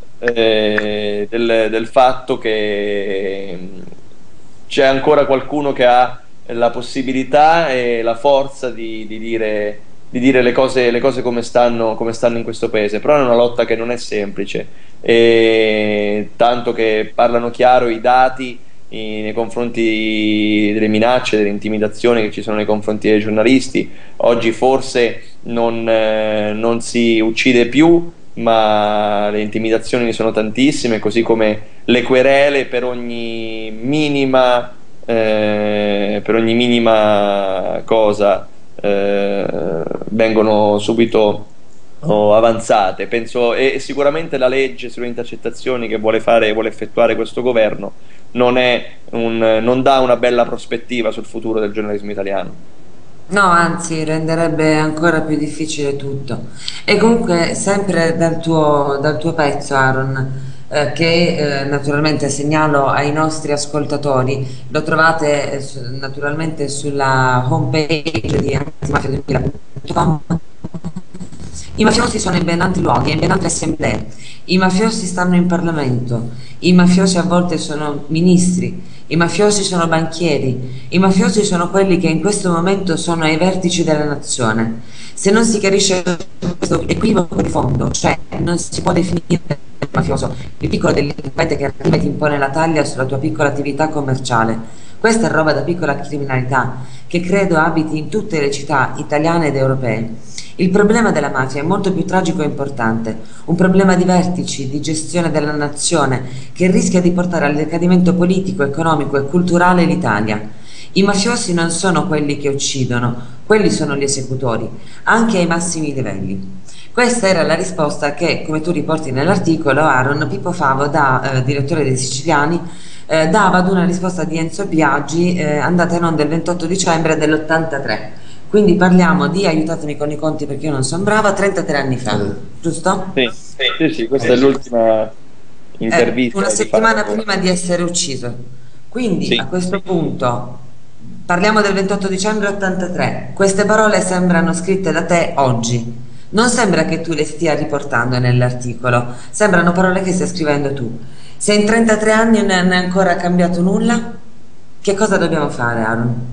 eh, del, del fatto che c'è ancora qualcuno che ha la possibilità e la forza di, di dire, di dire le, cose, le cose come stanno, come stanno in questo paese. Però è una lotta che non è semplice, e tanto che parlano chiaro i dati i, nei confronti delle minacce, delle intimidazioni che ci sono nei confronti dei giornalisti. Oggi forse non, eh, non si uccide più, ma le intimidazioni sono tantissime, così come le querele per ogni minima Eh, per ogni minima cosa eh, vengono subito oh, avanzate. Penso, e sicuramente la legge sulle intercettazioni che vuole fare, vuole effettuare questo governo non, è un, non dà una bella prospettiva sul futuro del giornalismo italiano. No, anzi, renderebbe ancora più difficile tutto. E comunque, sempre dal tuo, dal tuo pezzo, Aaron, eh, che eh, naturalmente segnalo ai nostri ascoltatori, lo trovate eh, su- naturalmente sulla homepage di antimafia duemila punto com. I mafiosi sono in ben altri luoghi e in ben altre assemblee. I mafiosi stanno in Parlamento. I mafiosi a volte sono ministri. I mafiosi sono banchieri. I mafiosi sono quelli che in questo momento sono ai vertici della nazione. Se non si chiarisce questo equivoco di fondo, cioè non si può definire mafioso il piccolo delinquente che arriva e ti impone la taglia sulla tua piccola attività commerciale. Questa è roba da piccola criminalità che credo abiti in tutte le città italiane ed europee. Il problema della mafia è molto più tragico e importante, un problema di vertici, di gestione della nazione che rischia di portare al decadimento politico, economico e culturale l'Italia. I mafiosi non sono quelli che uccidono, quelli sono gli esecutori, anche ai massimi livelli. Questa era la risposta che, come tu riporti nell'articolo, Aaron, Pippo Favo, da eh, direttore dei Siciliani, eh, dava ad una risposta di Enzo Biagi eh, andata in onda il ventotto dicembre dell'ottantatré. Quindi parliamo di, aiutatemi con i conti perché io non sono brava, trentatré anni fa, giusto? Sì, sì, sì, questa è l'ultima intervista. Eh, una di settimana Fabio. prima di essere ucciso. Quindi Sì. a questo punto parliamo del ventotto dicembre ottantatré. Queste parole sembrano scritte da te oggi. Non sembra che tu le stia riportando nell'articolo, sembrano parole che stai scrivendo tu. Se in trentatré anni non è ancora cambiato nulla, che cosa dobbiamo fare, Aaron?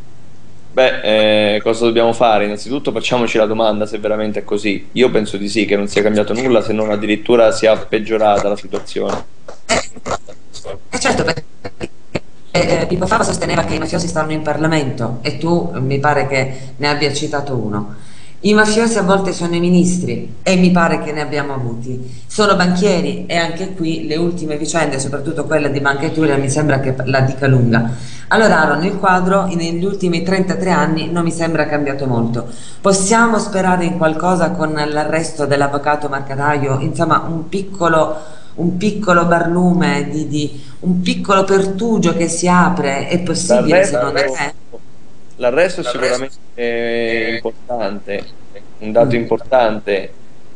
Beh, eh, cosa dobbiamo fare? Innanzitutto facciamoci la domanda se veramente è così. Io penso di sì, che non sia cambiato nulla, se non addirittura sia peggiorata la situazione. Eh certo, perché eh, Pippo Fava sosteneva che i mafiosi stanno in Parlamento e tu mi pare che ne abbia citato uno. I mafiosi a volte sono i ministri e mi pare che ne abbiamo avuti. Sono banchieri e anche qui le ultime vicende, soprattutto quella di Banca Etruria, mi sembra che la dica lunga. Allora, Aaron, il quadro negli ultimi trentatré anni non mi sembra cambiato molto. Possiamo sperare in qualcosa con l'arresto dell'avvocato Marcataio? Insomma, un piccolo, un piccolo barlume, di, di- un piccolo pertugio che si apre, è possibile secondo L'arresto te? l'arresto è sicuramente eh, importante, un dato Mm. importante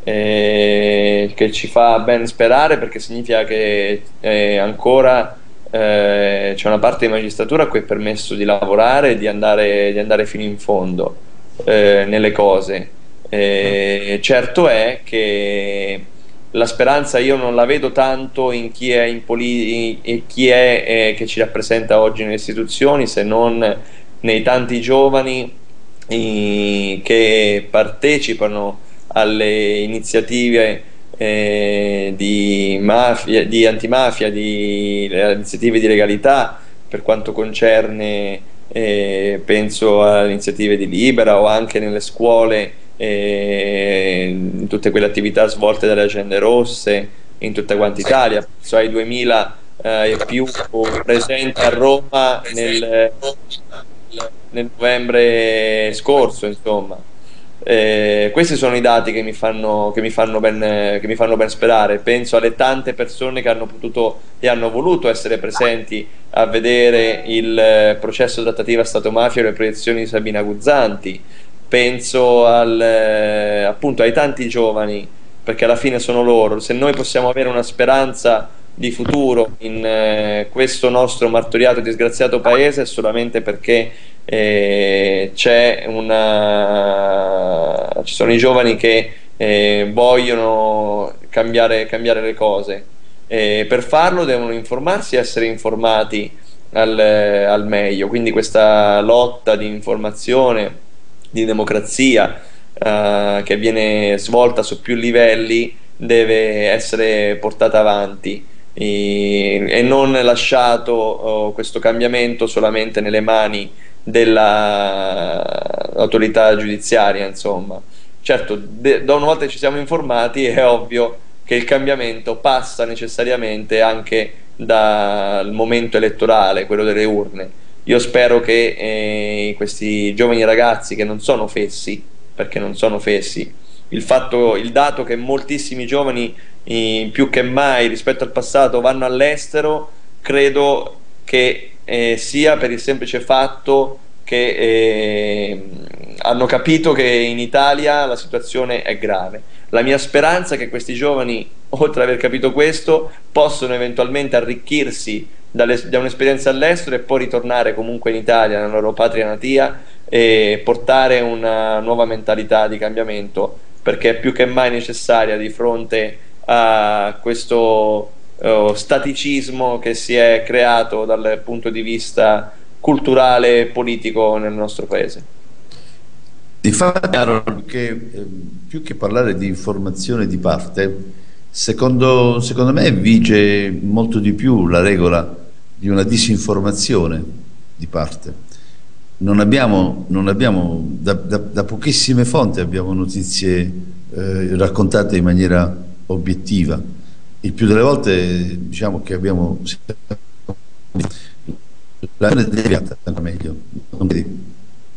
eh, che ci fa ben sperare perché significa che eh, ancora eh, c'è una parte di magistratura a cui è permesso di lavorare e di andare, di andare fino in fondo eh, nelle cose. Eh, certo è che la speranza io non la vedo tanto in chi è, in poli- in chi è eh, che ci rappresenta oggi nelle istituzioni, se non nei tanti giovani eh, che partecipano alle iniziative eh, di mafia, di antimafia, di le iniziative di legalità per quanto concerne, eh, penso alle iniziative di Libera o anche nelle scuole, eh, in tutte quelle attività svolte dalle agende rosse in tutta quanta Italia, penso ai duemila eh, e più presenti a Roma nel, nel novembre scorso, insomma. Eh, questi sono i dati che mi fanno, che mi fanno ben, che mi fanno ben sperare. Penso alle tante persone che hanno potuto e hanno voluto essere presenti a vedere il eh, processo trattativa Stato-mafia e le proiezioni di Sabina Guzzanti. Penso al, eh, appunto ai tanti giovani, perché alla fine sono loro. Se noi possiamo avere una speranza di futuro in eh, questo nostro martoriato e disgraziato paese è solamente perché eh, c'è una... ci sono i giovani che eh, vogliono cambiare, cambiare le cose. E per farlo devono informarsi e essere informati al, al meglio, quindi questa lotta di informazione, di democrazia eh, che viene svolta su più livelli deve essere portata avanti e, e non lasciato oh, questo cambiamento solamente nelle mani dell'autorità giudiziaria, insomma. Certo, de- da una volta che ci siamo informati è ovvio che il cambiamento passa necessariamente anche dal momento elettorale, quello delle urne. Io spero che eh, questi giovani ragazzi che non sono fessi, perché non sono fessi, il fatto, il dato che moltissimi giovani eh, più che mai rispetto al passato vanno all'estero, credo che eh, sia per il semplice fatto che eh, hanno capito che in Italia la situazione è grave. La mia speranza è che questi giovani, oltre ad aver capito questo, possono eventualmente arricchirsi dalle, da un'esperienza all'estero e poi ritornare comunque in Italia, nella loro patria natia, e portare una nuova mentalità di cambiamento, perché è più che mai necessaria di fronte a questo uh, staticismo che si è creato dal punto di vista culturale e politico nel nostro paese. Infatti, Aaron, che eh, più che parlare di informazione di parte, secondo, secondo me vige molto di più la regola di una disinformazione di parte. Non abbiamo, non abbiamo da, da, da pochissime fonti abbiamo notizie eh, raccontate in maniera obiettiva. Il più delle volte diciamo che abbiamo la deviata meglio, non credi?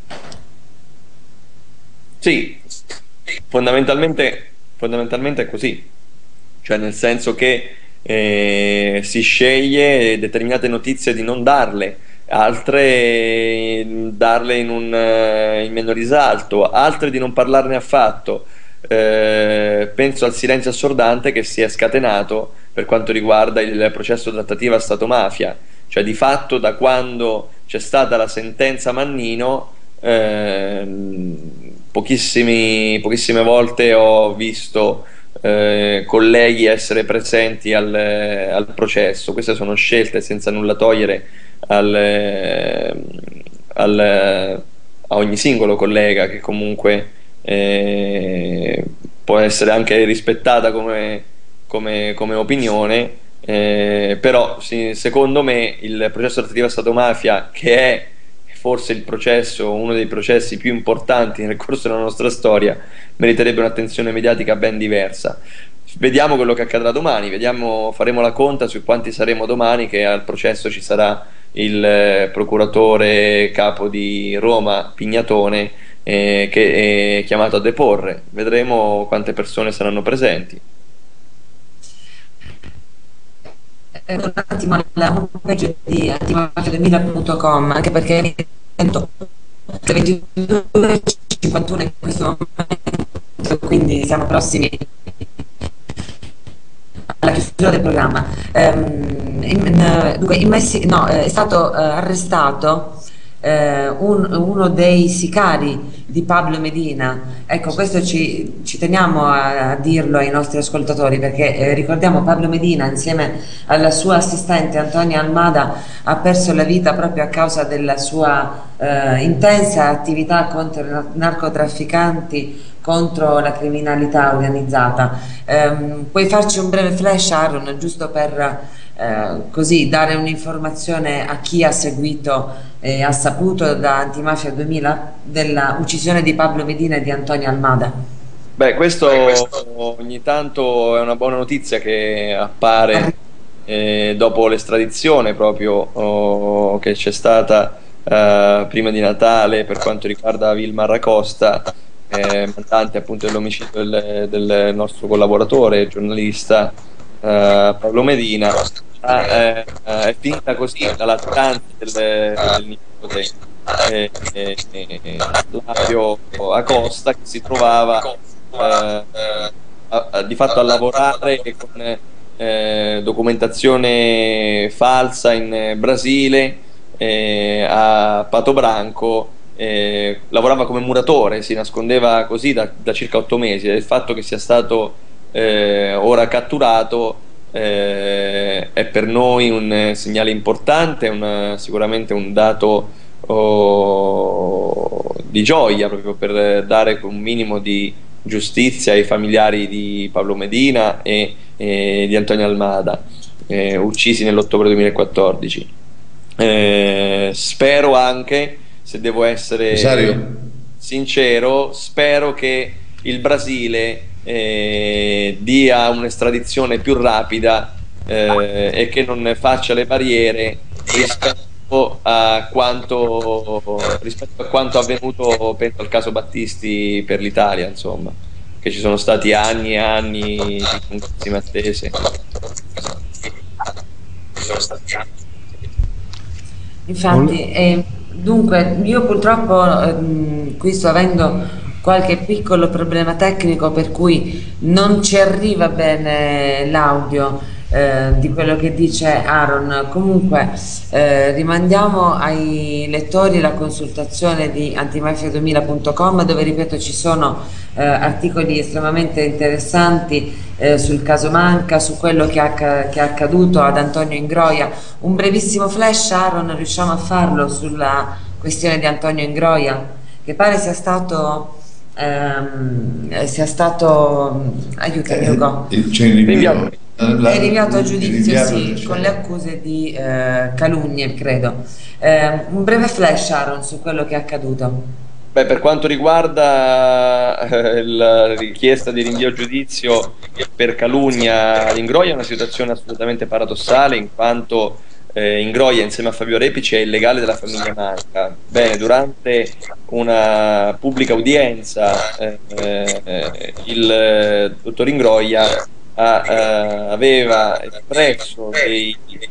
Sì, fondamentalmente, fondamentalmente è così, cioè nel senso che eh, si sceglie determinate notizie di non darle, altre eh, darle in un eh, in meno risalto, altre di non parlarne affatto. Eh, penso al silenzio assordante che si è scatenato per quanto riguarda il processo trattativa Stato-mafia, cioè di fatto da quando c'è stata la sentenza Mannino ehm, pochissimi, pochissime volte ho visto eh, colleghi essere presenti al, al processo. Queste sono scelte senza nulla togliere al, al, a ogni singolo collega che comunque eh, può essere anche rispettata come, come, come opinione, eh, però sì, secondo me il processo trattativo Stato-mafia, che è forse il processo, uno dei processi più importanti nel corso della nostra storia, meriterebbe un'attenzione mediatica ben diversa. Vediamo quello che accadrà domani, vediamo, faremo la conta su quanti saremo domani che al processo ci sarà il eh, procuratore capo di Roma, Pignatone, eh, che è chiamato a deporre. Vedremo quante persone saranno presenti. Un attimo alla homepage di antimafia duemila punto com, anche perché alle ventidue e cinquantuno in questo momento, quindi siamo prossimi alla chiusura del programma. Um, in, dunque, in Messi no, è stato uh, arrestato Uh, un, uno dei sicari di Pablo Medina. Ecco, questo ci, ci teniamo a, a dirlo ai nostri ascoltatori, perché eh, ricordiamo Pablo Medina insieme alla sua assistente Antonia Almada ha perso la vita proprio a causa della sua eh, intensa attività contro i narcotrafficanti, contro la criminalità organizzata. Um, puoi farci un breve flash, Aaron, giusto per Eh, così dare un'informazione a chi ha seguito e ha saputo da Antimafia duemila della uccisione di Pablo Medina e di Antonio Almada? Beh, questo ogni tanto è una buona notizia che appare eh, dopo l'estradizione proprio oh, che c'è stata eh, prima di Natale per quanto riguarda Vilmar Acosta, eh, mandante appunto dell'omicidio del, del nostro collaboratore giornalista eh, Pablo Medina. Ah, eh, eh, è finita così la latitanza del, del nipote eh, eh, eh, Flavio Acosta, che si trovava eh, a, a, di fatto a lavorare con eh, documentazione falsa in Brasile, eh, a Pato Branco. Eh, lavorava come muratore, si nascondeva così da, da circa otto mesi. Il fatto che sia stato eh, ora catturato Eh, è per noi un segnale importante, un, sicuramente un dato oh, di gioia, proprio per dare un minimo di giustizia ai familiari di Pablo Medina e, e di Antonio Almada, eh, uccisi nell'ottobre duemilaquattordici. Eh, spero anche, se devo essere Rosario. sincero, spero che il Brasile Eh, dia un'estradizione più rapida eh, e che non faccia le barriere rispetto a quanto, rispetto a quanto avvenuto, penso al caso Battisti per l'Italia, insomma, che ci sono stati anni e anni di lunghissime attese. Infatti, eh, dunque io purtroppo eh, qui sto avendo qualche piccolo problema tecnico, per cui non ci arriva bene l'audio eh, di quello che dice Aaron. Comunque eh, rimandiamo ai lettori la consultazione di antimafia duemila punto com, dove, ripeto, ci sono eh, articoli estremamente interessanti eh, sul caso Manca, su quello che, acc che è accaduto ad Antonio Ingroia. Un brevissimo flash, Aaron, riusciamo a farlo sulla questione di Antonio Ingroia, che pare sia stato Ehm, sia stato aiutami Eh, Ugo, c'è il rinvio, la- è rinviato a giudizio, rinviato sì, giudizio. con le accuse di eh, calunnie, credo. Eh, un breve flash, Aaron, su quello che è accaduto. Beh, per quanto riguarda eh, la richiesta di rinvio a giudizio per calunnia ad Ingroia, è una situazione assolutamente paradossale, in quanto eh, Ingroia insieme a Fabio Repici è il legale della famiglia Manca. Bene, durante una pubblica udienza eh, eh, il eh, dottor Ingroia ha, eh, aveva espresso dei,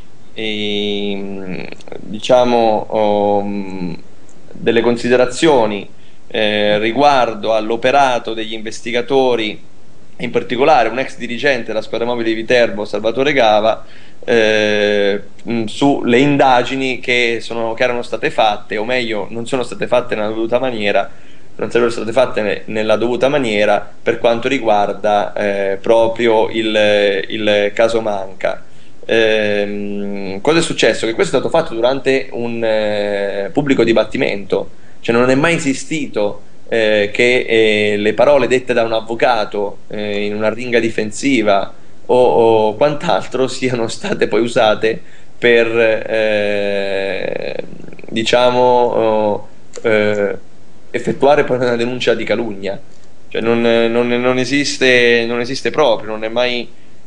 dei, diciamo um, delle considerazioni eh, riguardo all'operato degli investigatori, in particolare un ex dirigente della squadra mobile di Viterbo, Salvatore Gava, eh, sulle indagini che, sono, che erano state fatte, o meglio non sono state fatte nella dovuta maniera, non sarebbero state fatte nella dovuta maniera per quanto riguarda eh, proprio il, il caso Manca. Eh, cosa è successo? Che questo è stato fatto durante un eh, pubblico dibattimento, cioè non è mai esistito eh, che eh, le parole dette da un avvocato eh, in una ringa difensiva o, o quant'altro siano state poi usate per eh, diciamo oh, eh, effettuare poi una denuncia di calunnia. Cioè non, non, non esiste, non esiste proprio, non è mai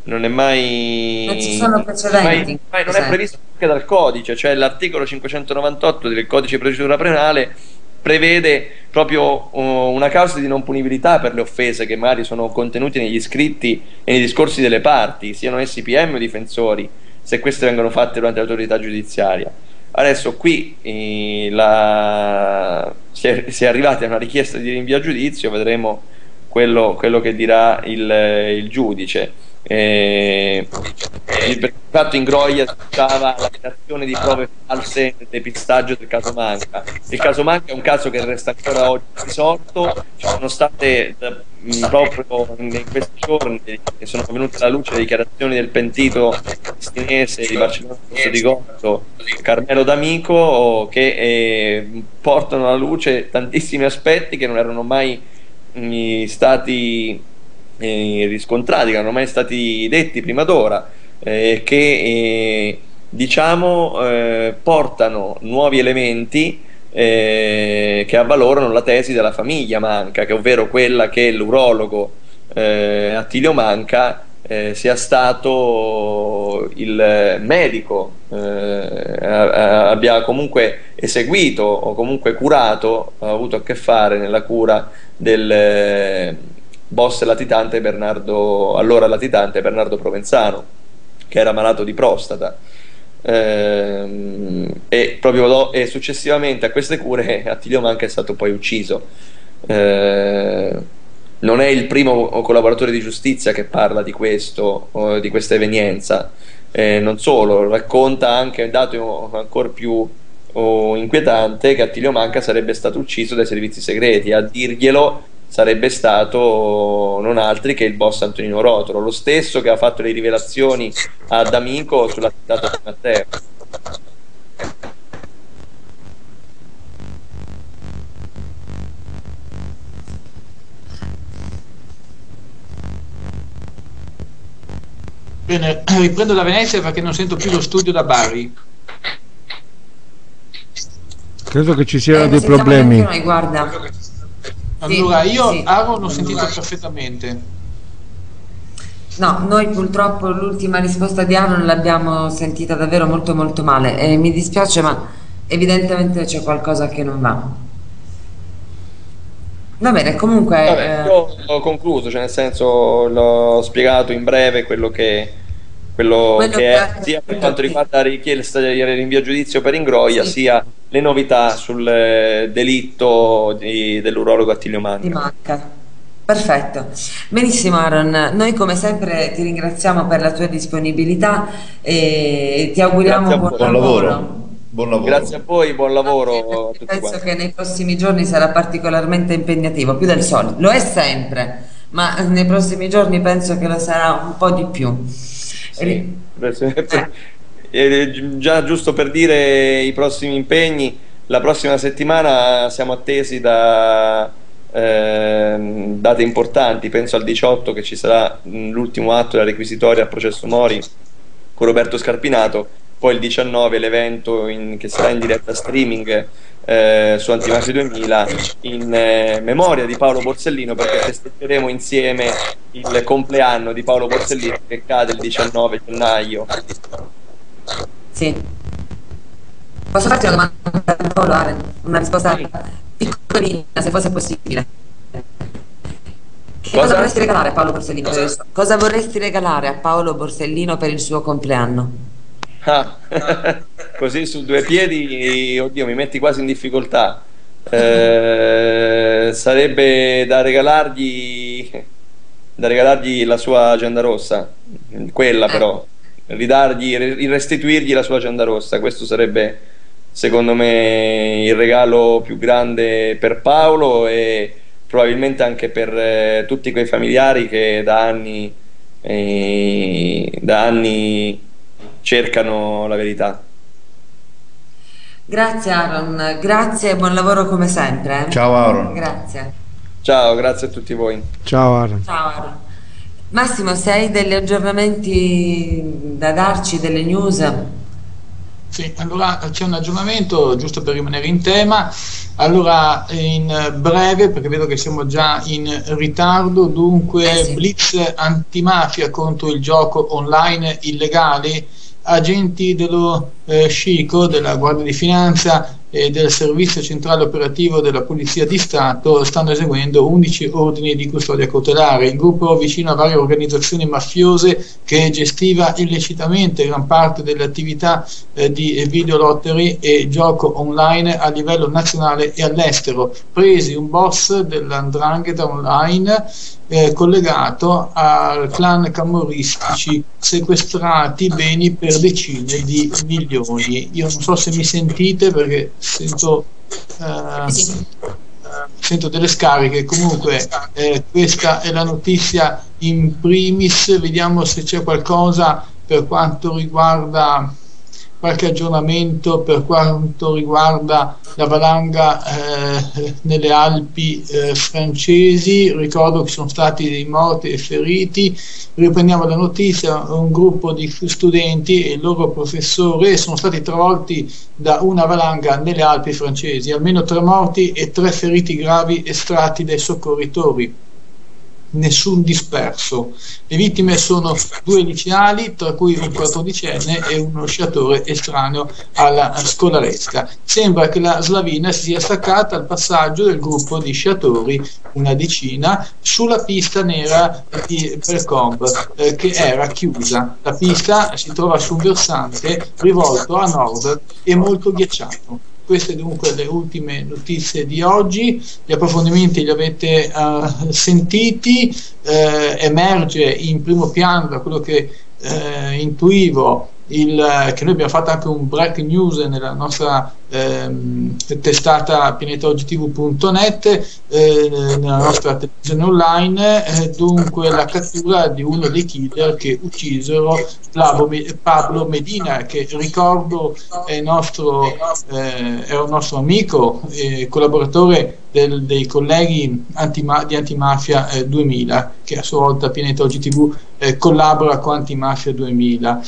non è mai, non ci sono precedenti, mai, mai non è previsto anche dal codice, cioè l'articolo cinquecentonovantotto del codice di procedura penale prevede proprio uh, una causa di non punibilità per le offese che magari sono contenute negli scritti e nei discorsi delle parti, siano essi P M o difensori, se queste vengono fatte durante l'autorità giudiziaria. Adesso qui eh, la... si, è, si è arrivati a una richiesta di rinvio a giudizio, vedremo quello, quello che dirà il, il giudice. Eh, il fatto in Groia stava la creazione di prove false nel depistaggio del caso Manca. Il caso Manca è un caso che resta ancora oggi risolto. Ci sono state mh, proprio in questi giorni che sono venute alla luce le dichiarazioni del pentito palestinese di Barcellona di Gotto, Carmelo D'Amico, che eh, portano alla luce tantissimi aspetti che non erano mai mh, stati Eh, riscontrati, che non erano mai stati detti prima d'ora, eh, che eh, diciamo eh, portano nuovi elementi eh, che avvalorano la tesi della famiglia Manca, che ovvero quella che l'urologo eh, Attilio Manca eh, sia stato il medico, eh, abbia comunque eseguito o comunque curato, ha avuto a che fare nella cura del boss latitante Bernardo, allora latitante Bernardo Provenzano, che era malato di prostata, ehm, e proprio do, e successivamente a queste cure Attilio Manca è stato poi ucciso. Eh, non è il primo collaboratore di giustizia che parla di questo, di questa evenienza, eh, non solo, racconta anche un dato ancora più oh, inquietante, che Attilio Manca sarebbe stato ucciso dai servizi segreti. A dirglielo sarebbe stato non altri che il boss Antonino Rotolo, lo stesso che ha fatto le rivelazioni ad Amico sulla città di Matteo. Bene, riprendo da Venezia perché non sento più lo studio da Bari. Credo che ci siano eh, dei problemi. Noi, guarda. Allora, io sì. Aaron l'ho sentito perfettamente. No, noi purtroppo l'ultima risposta di Aaron l'abbiamo sentita davvero molto molto male e mi dispiace, ma evidentemente c'è qualcosa che non va. Va bene, comunque... Vabbè, io ho concluso, cioè nel senso l'ho spiegato in breve quello che, quello quello che è, che... sia per quanto riguarda la richiesta di rinvio a giudizio per Ingroia, sì, sia le novità sul delitto di, dell'urologo Attilio Manca. Di Manca. Perfetto. Benissimo Aaron, noi come sempre ti ringraziamo per la tua disponibilità e ti auguriamo buon, buon lavoro. lavoro. Buon lavoro. Grazie a voi, buon lavoro a tutti Penso quanti. che nei prossimi giorni sarà particolarmente impegnativo, più del solito. Lo è sempre, ma nei prossimi giorni penso che lo sarà un po' di più. Sì. Eh, già giusto per dire i prossimi impegni, la prossima settimana siamo attesi da eh, date importanti, penso al diciotto che ci sarà l'ultimo atto della requisitoria al processo Mori con Roberto Scarpinato, poi il diciannove l'evento in, che sarà in diretta streaming eh, su Antimafia duemila in eh, memoria di Paolo Borsellino, perché festeggeremo insieme il compleanno di Paolo Borsellino che cade il diciannove gennaio. Sì. Posso farti una domanda, Paolo? Una risposta piccolina, se fosse possibile. Che cosa, cosa vorresti regalare a Paolo Borsellino? Per il suo... Cosa vorresti regalare a Paolo Borsellino per il suo compleanno? Ah, così su due piedi, oddio, mi metti quasi in difficoltà. Eh, sarebbe da regalargli, da regalargli la sua agenda rossa, quella eh. però. Ridargli, restituirgli la sua agenda rossa, questo sarebbe secondo me il regalo più grande per Paolo e probabilmente anche per eh, tutti quei familiari che da anni eh, da anni cercano la verità. Grazie Aaron, grazie e buon lavoro come sempre. Eh? Ciao Aaron. Grazie. Ciao, grazie a tutti voi. Ciao Aaron. Ciao Aaron. Massimo, se hai degli aggiornamenti da darci, delle news? Sì, allora c'è un aggiornamento giusto per rimanere in tema. Allora, in breve, perché vedo che siamo già in ritardo, dunque Eh sì. blitz antimafia contro il gioco online illegale. Agenti dello eh, SCICO, della Guardia di Finanza e del Servizio Centrale Operativo della Polizia di Stato stanno eseguendo undici ordini di custodia cautelare. Il gruppo, vicino a varie organizzazioni mafiose che gestiva illecitamente gran parte delle attività eh, di videolottery e gioco online a livello nazionale e all'estero, presi un boss dell'Andrangheta online eh, collegato al clan camorristici, sequestrati beni per decine di milioni. Io non so se mi sentite perché sento eh, Sì. sento delle scariche. Comunque eh, questa è la notizia in primis. Vediamo se c'è qualcosa per quanto riguarda qualche aggiornamento per quanto riguarda la valanga eh, nelle Alpi eh, francesi. Ricordo che sono stati dei morti e feriti. Riprendiamo la notizia: un gruppo di studenti e il loro professore sono stati travolti da una valanga nelle Alpi francesi, almeno tre morti e tre feriti gravi estratti dai soccorritori, nessun disperso. Le vittime sono due liceali, tra cui un quattordicenne e uno sciatore estraneo alla scolaresca. Sembra che la slavina si sia staccata al passaggio del gruppo di sciatori, una decina, sulla pista nera di Percombe eh, che era chiusa. La pista si trova su un versante rivolto a nord e molto ghiacciato. Queste dunque le ultime notizie di oggi. Gli approfondimenti li avete uh, sentiti. Eh, emerge in primo piano da quello che eh, intuivo il, che noi abbiamo fatto anche un break news nella nostra ehm, testata pianeta oggi t v punto net, eh, nella nostra televisione online, eh, dunque la cattura di uno dei killer che uccisero Pablo Medina, che ricordo è, nostro, eh, è un nostro amico e collaboratore del, dei colleghi antima, di Antimafia eh, duemila, che a sua volta Pianeta Oggi tivù eh, collabora con Antimafia duemila.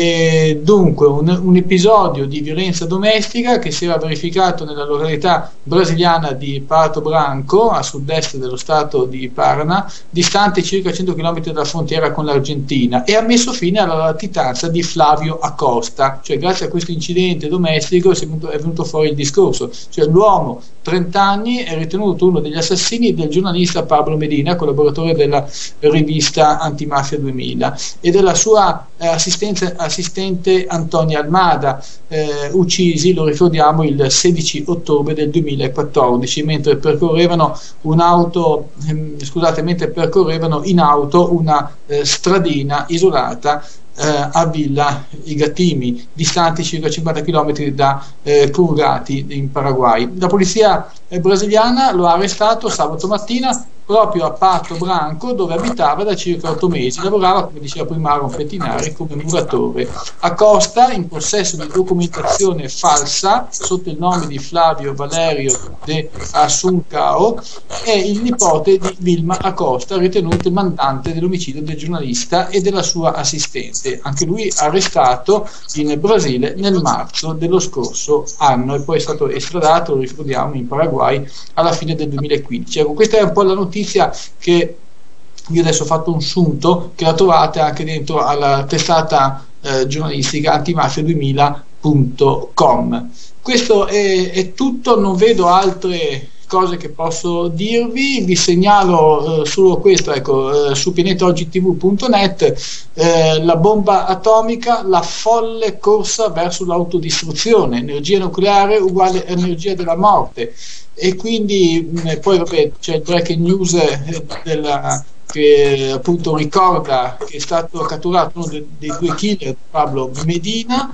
E dunque un, un episodio di violenza domestica che si era verificato nella località brasiliana di Pato Branco, a sud-est dello stato di Paraná, distante circa cento chilometri dalla frontiera con l'Argentina, e ha messo fine alla latitanza di Flavio Acosta. Cioè, grazie a questo incidente domestico è venuto, è venuto fuori il discorso. Cioè, l'uomo, trenta anni, è ritenuto uno degli assassini del giornalista Pablo Medina, collaboratore della rivista Antimafia duemila, e della sua eh, assistenza, assistente Antonia Almada, eh, uccisi, lo ricordiamo, il sedici ottobre del duemilaquattordici, mentre percorrevano un'auto, ehm, scusate, mentre percorrevano in auto una eh, stradina isolata eh, a Villa Igatimi, distanti circa cinquanta chilometri da eh, Curgati in Paraguay. La polizia eh, brasiliana lo ha arrestato sabato mattina proprio a Pato Branco, dove abitava da circa otto mesi. Lavorava, come diceva prima Aaron Pettinari, come muratore. Acosta, in possesso di documentazione falsa sotto il nome di Flavio Valerio de Assuncao, è il nipote di Vilma Acosta, ritenuto il mandante dell'omicidio del giornalista e della sua assistente, anche lui arrestato in Brasile nel marzo dello scorso anno, e poi è stato estradato, lo ricordiamo, in Paraguay alla fine del duemilaquindici. Ecco, questa è un po' la notizia che io adesso ho fatto un sunto, che la trovate anche dentro alla testata eh, giornalistica antimafia duemila punto com. Questo è, è tutto, non vedo altre cose che posso dirvi. Vi segnalo eh, solo questo, ecco, eh, su pianeta oggi t v punto net, eh, la bomba atomica, la folle corsa verso l'autodistruzione, energia nucleare uguale energia della morte. E quindi mh, poi vabbè, c'è il breaking news eh, della, che appunto ricorda che è stato catturato uno dei, dei due killer, Pablo Medina,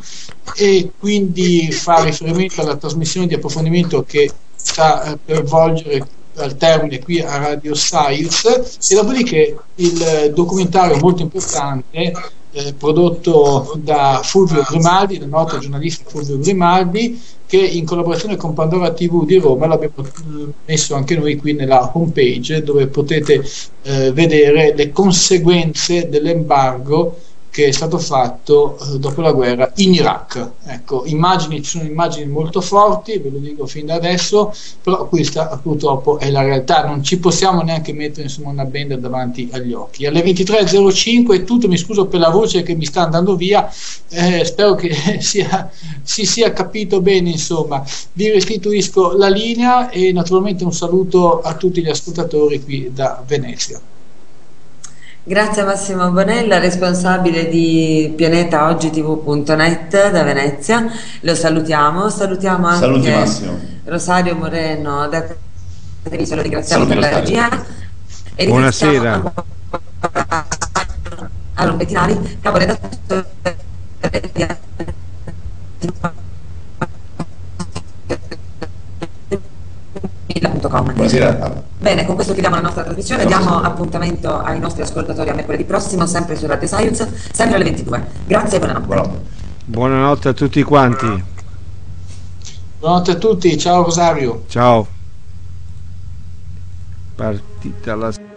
e quindi fa riferimento alla trasmissione di approfondimento che sta eh, per volgere al termine qui a Radio Science. E dopodiché il documentario molto importante eh, prodotto da Fulvio Grimaldi, il noto giornalista Fulvio Grimaldi, che in collaborazione con Pandora tivù di Roma l'abbiamo messo anche noi qui nella homepage, dove potete eh, vedere le conseguenze dell'embargo che è stato fatto eh, dopo la guerra in Iraq. Ecco, immagini, ci sono immagini molto forti, ve lo dico fin da adesso, però questa purtroppo è la realtà, non ci possiamo neanche mettere insomma una benda davanti agli occhi. Alle ventitré e zero cinque è tutto, mi scuso per la voce che mi sta andando via, eh, spero che sia, si sia capito bene, insomma. Vi restituisco la linea e naturalmente un saluto a tutti gli ascoltatori qui da Venezia. Grazie a Massimo Bonella, responsabile di pianeta oggi tv punto net da Venezia. Lo salutiamo, salutiamo anche Saluti Massimo. Rosario Moreno da Treviso, lo ringraziamo Saluti per la Rosario. regia. E Buonasera. A Rompettinari, caporedattore Buonasera. Bene, con questo chiudiamo la nostra trasmissione, diamo appuntamento ai nostri ascoltatori a mercoledì prossimo, sempre su Radio Science, sempre alle ventidue. Grazie e buonanotte. Buonanotte. Buonanotte a tutti quanti. Buonanotte a tutti, ciao Rosario. Ciao. Partita la